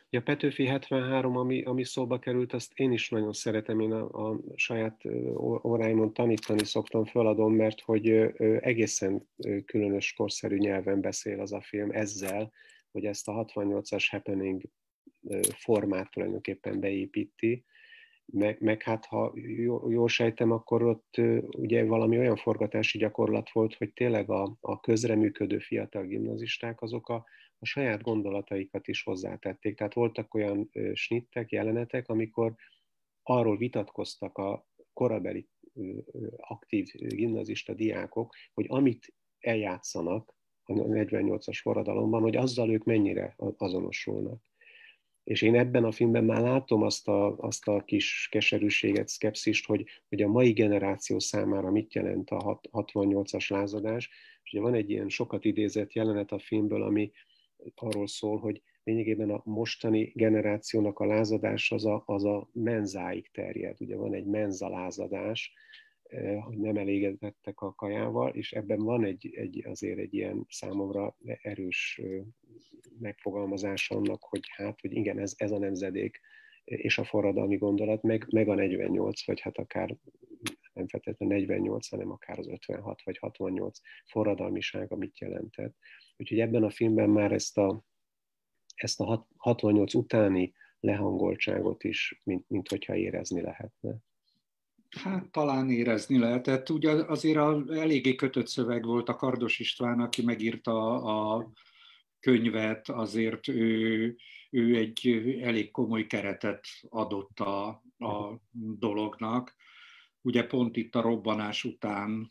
A Petőfi hetvenhárom, ami, ami szóba került, azt én is nagyon szeretem, én a, a saját óráimon tanítani szoktam, feladom, mert hogy egészen különös, korszerű nyelven beszél az a film ezzel, hogy ezt a hatvannyolcas happening formát tulajdonképpen beépíti, meg, meg hát ha jól, jól sejtem, akkor ott ugye valami olyan forgatási gyakorlat volt, hogy tényleg a, a közreműködő fiatal gimnazisták azok a, a saját gondolataikat is hozzátették. Tehát voltak olyan snittek, jelenetek, amikor arról vitatkoztak a korabeli aktív gimnazista diákok, hogy amit eljátszanak a negyvennyolcas forradalomban, hogy azzal ők mennyire azonosulnak. És én ebben a filmben már látom azt a, azt a kis keserűséget, szkepszist, hogy, hogy a mai generáció számára mit jelent a hatvannyolcas lázadás. És ugye van egy ilyen sokat idézett jelenet a filmből, ami arról szól, hogy lényegében a mostani generációnak a lázadás az a, az a menzáig terjed. Ugye van egy menzalázadás, hogy nem elégedettek a kajával, és ebben van egy, egy, azért egy ilyen számomra erős megfogalmazás annak, hogy hát, hogy igen, ez, ez a nemzedék és a forradalmi gondolat, meg, meg a negyvennyolc, vagy hát akár nem feltétlenül negyvennyolc, hanem akár az ötvenhat vagy hatvannyolc forradalmisága mit jelentett. Úgyhogy ebben a filmben már ezt a, ezt a hatvannyolc utáni lehangoltságot is, mint, mint hogyha érezni lehetne. Hát talán érezni lehetett. Ugye azért a, eléggé kötött szöveg volt a Kardos István, aki megírta a könyvet, azért ő, ő egy elég komoly keretet adott a, a dolognak. Ugye pont itt a robbanás után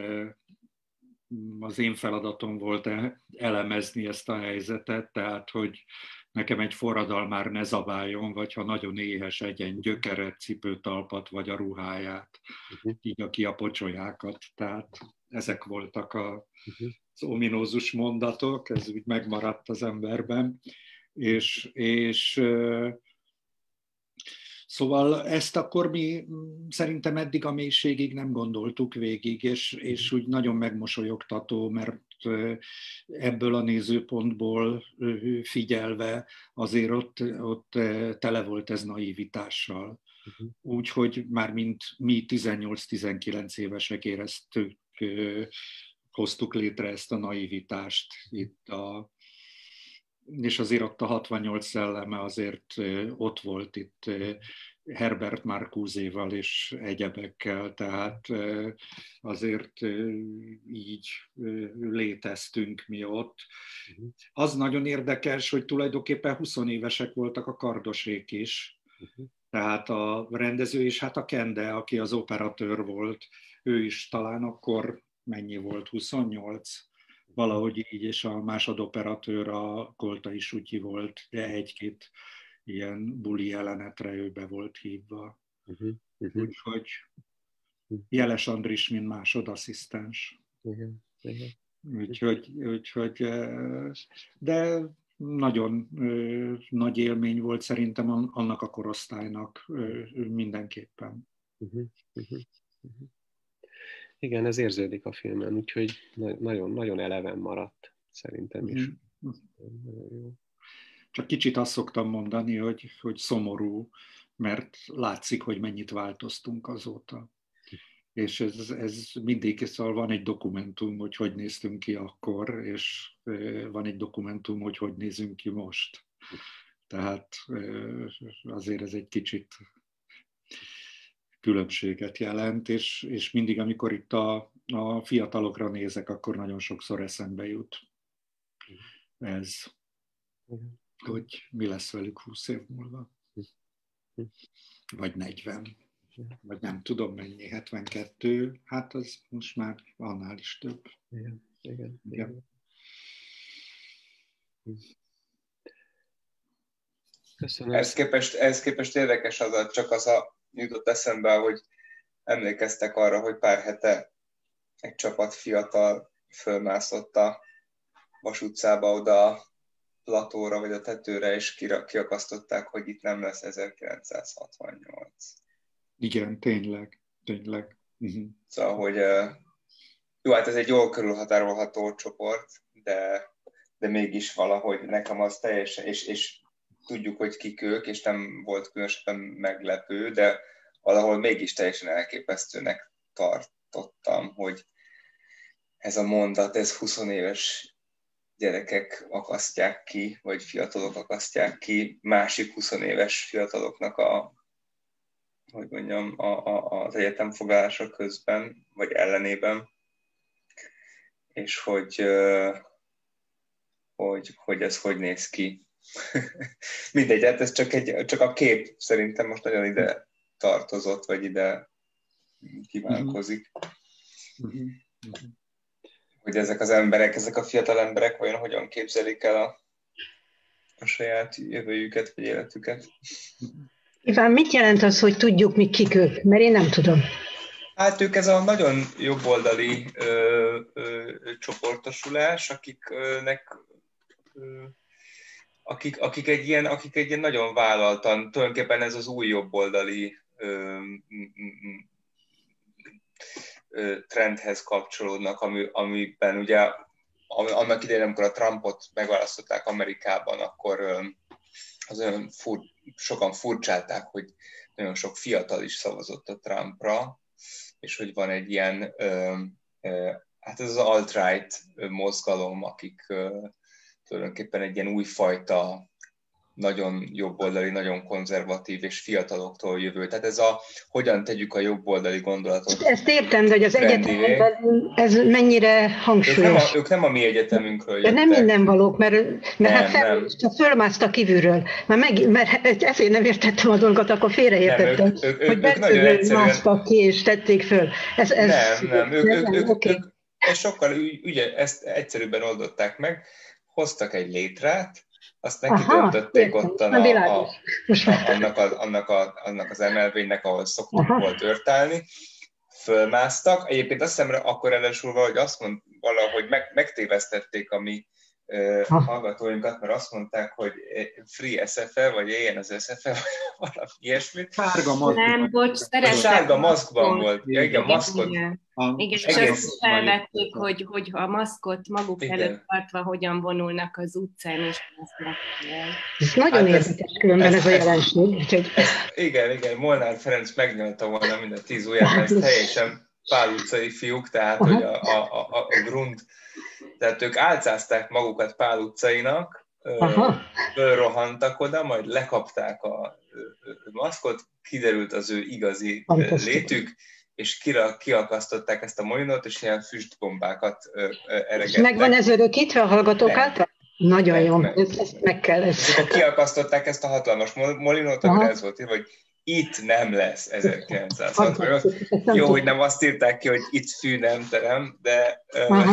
az én feladatom volt elemezni ezt a helyzetet, tehát hogy nekem egy forradalmár ne zabáljon, vagy ha nagyon éhes, egyen gyökeret, cipőtalpat, vagy a ruháját, uh-huh. így aki a pocsolyákat. Tehát ezek voltak a, uh-huh. az ominózus mondatok, ez úgy megmaradt az emberben. És, és szóval ezt akkor mi szerintem eddig a mélységig nem gondoltuk végig, és, és úgy nagyon megmosolyogtató, mert ebből a nézőpontból figyelve azért ott, ott tele volt ez naivitással. Uh-huh. Úgyhogy már mint mi tizennyolc-tizenkilenc évesek éreztük, hoztuk létre ezt a naivitást itt a és azért ott a hatvannyolc szelleme azért ott volt itt Herbert Marcuse-val és egyebekkel, tehát azért így léteztünk mi ott. Az nagyon érdekes, hogy tulajdonképpen húsz évesek voltak a Kardosék is, tehát a rendező és hát a Kende, aki az operatőr volt, ő is talán akkor mennyi volt, huszonnyolc? Valahogy így, és a másodoperatőr a Koltai Sutyi volt, de egy-két ilyen buli jelenetre ő be volt hívva. Uh-huh, uh-huh. Úgyhogy Jeles Andris, mint másodasszisztens. Uh-huh, uh-huh. Úgyhogy, úgyhogy, de nagyon nagy élmény volt szerintem annak a korosztálynak mindenképpen. Uh-huh, uh-huh, uh-huh. Igen, ez érződik a filmen, úgyhogy nagyon, nagyon eleven maradt, szerintem is. Mm. Csak kicsit azt szoktam mondani, hogy, hogy szomorú, mert látszik, hogy mennyit változtunk azóta. És ez, ez mindig, szóval van egy dokumentum, hogy hogy néztünk ki akkor, és van egy dokumentum, hogy hogy nézünk ki most. Tehát azért ez egy kicsit különbséget jelent, és, és mindig, amikor itt a, a fiatalokra nézek, akkor nagyon sokszor eszembe jut ez, hogy mi lesz velük húsz év múlva. Vagy negyven, vagy nem tudom mennyi, hetvenkettő, hát az most már annál is több. Igen, igen, igen. Köszönöm. Ehhez képest, ehhez képest érdekes az, csak az a jutott eszembe, hogy emlékeztek arra, hogy pár hete egy csapat fiatal fölmászott a Vas utcába oda a platóra vagy a tetőre, és kiakasztották, hogy itt nem lesz ezerkilencszázhatvannyolc. Igen, tényleg, tényleg. Uh-huh. Szóval, hogy jó, hát ez egy jól körülhatárolható csoport, de, de mégis valahogy nekem az teljesen, és, és tudjuk, hogy kik ők, és nem volt különösebben meglepő, de valahol mégis teljesen elképesztőnek tartottam, hogy ez a mondat, ez húsz éves gyerekek akasztják ki, vagy fiatalok akasztják ki másik húsz éves fiataloknak a, hogy mondjam, a, a, az egyetemfoglalása közben, vagy ellenében, és hogy, hogy, hogy ez hogy néz ki. Mindegy, hát ez csak, egy, csak a kép szerintem most nagyon ide tartozott, vagy ide kívánkozik. Uh-huh. Hogy ezek az emberek, ezek a fiatal emberek vajon hogyan képzelik el a, a saját jövőjüket, vagy életüket. Iván, mit jelent az, hogy tudjuk mi kik ők? Mert én nem tudom. Hát ők ez a nagyon jobboldali ö, ö, csoportosulás, akiknek ö, akik, akik, egy ilyen, akik egy ilyen nagyon vállaltan, tulajdonképpen ez az új jobboldali ö, ö, trendhez kapcsolódnak, ami, amiben ugye annak idején, amikor a Trumpot megválasztották Amerikában, akkor ö, az olyan fur, sokan furcsálták, hogy nagyon sok fiatal is szavazott a Trumpra, és hogy van egy ilyen, ö, ö, hát ez az alt-right mozgalom, akik ö, tulajdonképpen egy ilyen újfajta, nagyon jobboldali, nagyon konzervatív és fiataloktól jövő. Tehát ez a, hogyan tegyük a jobboldali gondolatot. Ezt értem, de hogy az egyetemben ez mennyire hangsúlyos. Ők nem a, ők nem a mi egyetemünkről jöttek. De nem minden valók, mert, mert nem, hát fel, fölmásztak kívülről. Mert, meg, mert ezért nem értettem a dolgot, akkor félreértettem, nem, ők, ők, hogy belülről másztak ki és tették föl. Ez, ez, nem, nem, ők, nem, ők, okay. ők, ők sokkal ügye, ezt egyszerűbben oldották meg, hoztak egy létrát, azt neki Aha, döntötték értem. Ottan a, a, a, annak, a, annak, a, annak az emelvénynek, ahol szoktuk Aha. volt őrtálni, fölmásztak. Egyébként azt hiszem akkor elesülve, hogy azt mond, valahogy meg, megtévesztették a mi uh, hallgatóinkat, mert azt mondták, hogy free es ef e, vagy éljen az es ef e, vagy valami ilyesmit. Sárga maszkban. Nem, bocs, szeretem. Sárga maszkban volt. Ja, igen, maszkot. Igen, igen és azt felvették, hogy, hogy a maszkot maguk igen. előtt tartva hogyan vonulnak az utcán, és ez nagyon hát érdekes ez, különben ez, ez a jelenség. Úgyhogy... Igen, igen, Molnár Ferenc megnyalta volna mind a tíz ujját, ez teljesen Pál utcai fiúk, tehát Aha. hogy a, a, a, a grund, tehát ők álcázták magukat Pál utcainak, fölrohantak oda, majd lekapták a maszkot, kiderült az ő igazi Fantasztik. létük, és kira, kiakasztották ezt a molinót, és ilyen füstbombákat eregettek. Megvan ez örökítve a hallgatók által? Nagyon meg, jó, meg, ezt meg kell. Ezt. Kiakasztották ezt a hatalmas molinót, amire ez volt írva, hogy itt nem lesz ezerkilencszázhatvannyolc. Jó, hogy nem azt írták ki, hogy itt fű nem terem, de...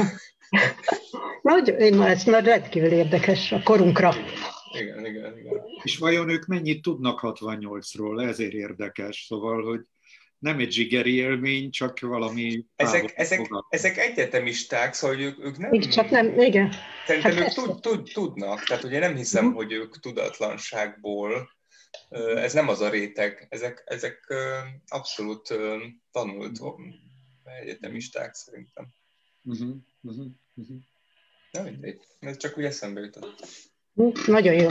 Nagyon, ez már rendkívül érdekes a korunkra. Igen, igen, igen. És vajon ők mennyit tudnak hatvannyolcról? Ezért érdekes, szóval, hogy nem egy zsigeri élmény, csak valami... Ezek, ezek, ezek egyetemisták, szóval ők, ők nem... Így csak nem, igen. Szerintem hát ők tud, tud, tudnak, tehát ugye nem hiszem, uh-huh. hogy ők tudatlanságból, ez nem az a réteg, ezek, ezek abszolút tanult egyetemisták szerintem. Uh-huh. Uh-huh. Uh-huh. Na mindegy, ez csak úgy eszembe jutott. Nagyon jó.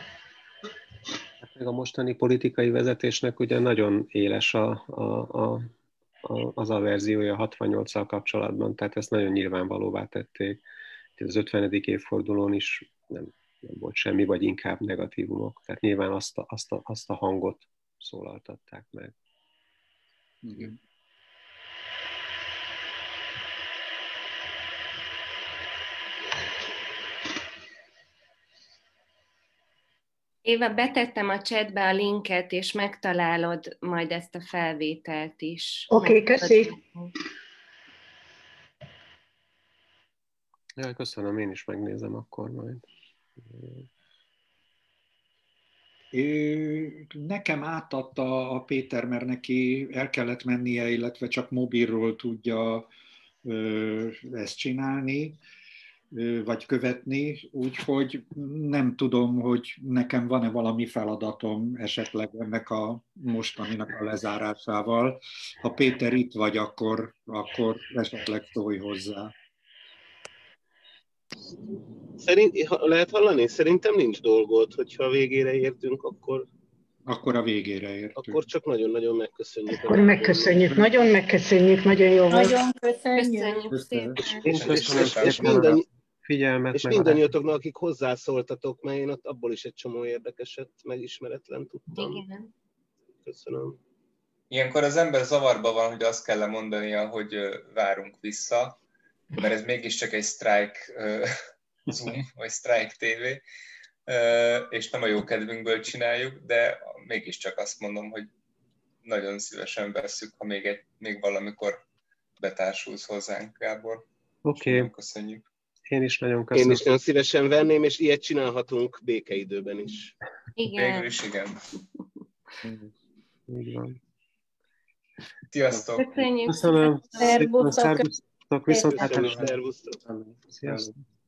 A mostani politikai vezetésnek ugye nagyon éles a, a, a, a, az a verziója hatvannyolccal kapcsolatban, tehát ezt nagyon nyilvánvalóvá tették. Az ötvenedik évfordulón is nem, nem volt semmi, vagy inkább negatívumok. Tehát nyilván azt a, azt a, azt a hangot szólaltatták meg. Igen. Éva, betettem a chatbe a linket, és megtalálod majd ezt a felvételt is. Oké, okay, köszi. Ja, köszönöm, én is megnézem akkor majd. Nekem átadta a Péter, mert neki el kellett mennie, illetve csak mobilról tudja ezt csinálni, vagy követni, úgyhogy nem tudom, hogy nekem van-e valami feladatom esetleg ennek a mostaninak a lezárásával. Ha Péter itt vagy, akkor, akkor esetleg szólj hozzá. Szerint, lehet hallani? Szerintem nincs dolgot, hogyha a végére értünk, akkor... Akkor a végére értünk. Akkor csak nagyon-nagyon megköszönjük. Akkor megköszönjük, nagyon megköszönjük, nagyon jó volt. Nagyon köszönjük. Köszönöm. És, és, és, és, mindannyi, figyelmet, és mindannyiatoknak, akik hozzászóltatok, mert én ott abból is egy csomó érdekeset, megismeretlen tudtam. Igen. Köszönöm. Ilyenkor az ember zavarba van, hogy azt kell mondania, hogy várunk vissza, mert ez mégiscsak egy Strike Zoom, vagy Strike té vé, és nem a jó kedvünkből csináljuk, de mégiscsak azt mondom, hogy nagyon szívesen vesszük, ha még, egy, még valamikor betársulsz hozzánk, Gábor. Oké. Okay. Köszönjük. Én is nagyon köszönöm. Én is nagyon szívesen venném, és ilyet csinálhatunk békeidőben is. Igen. Végül is igen. Így van. Sziasztok! Köszönjük. Köszönöm. Szervusztok. Szervusztok. Viszontlátásra. Szervusztok. Sziasztok.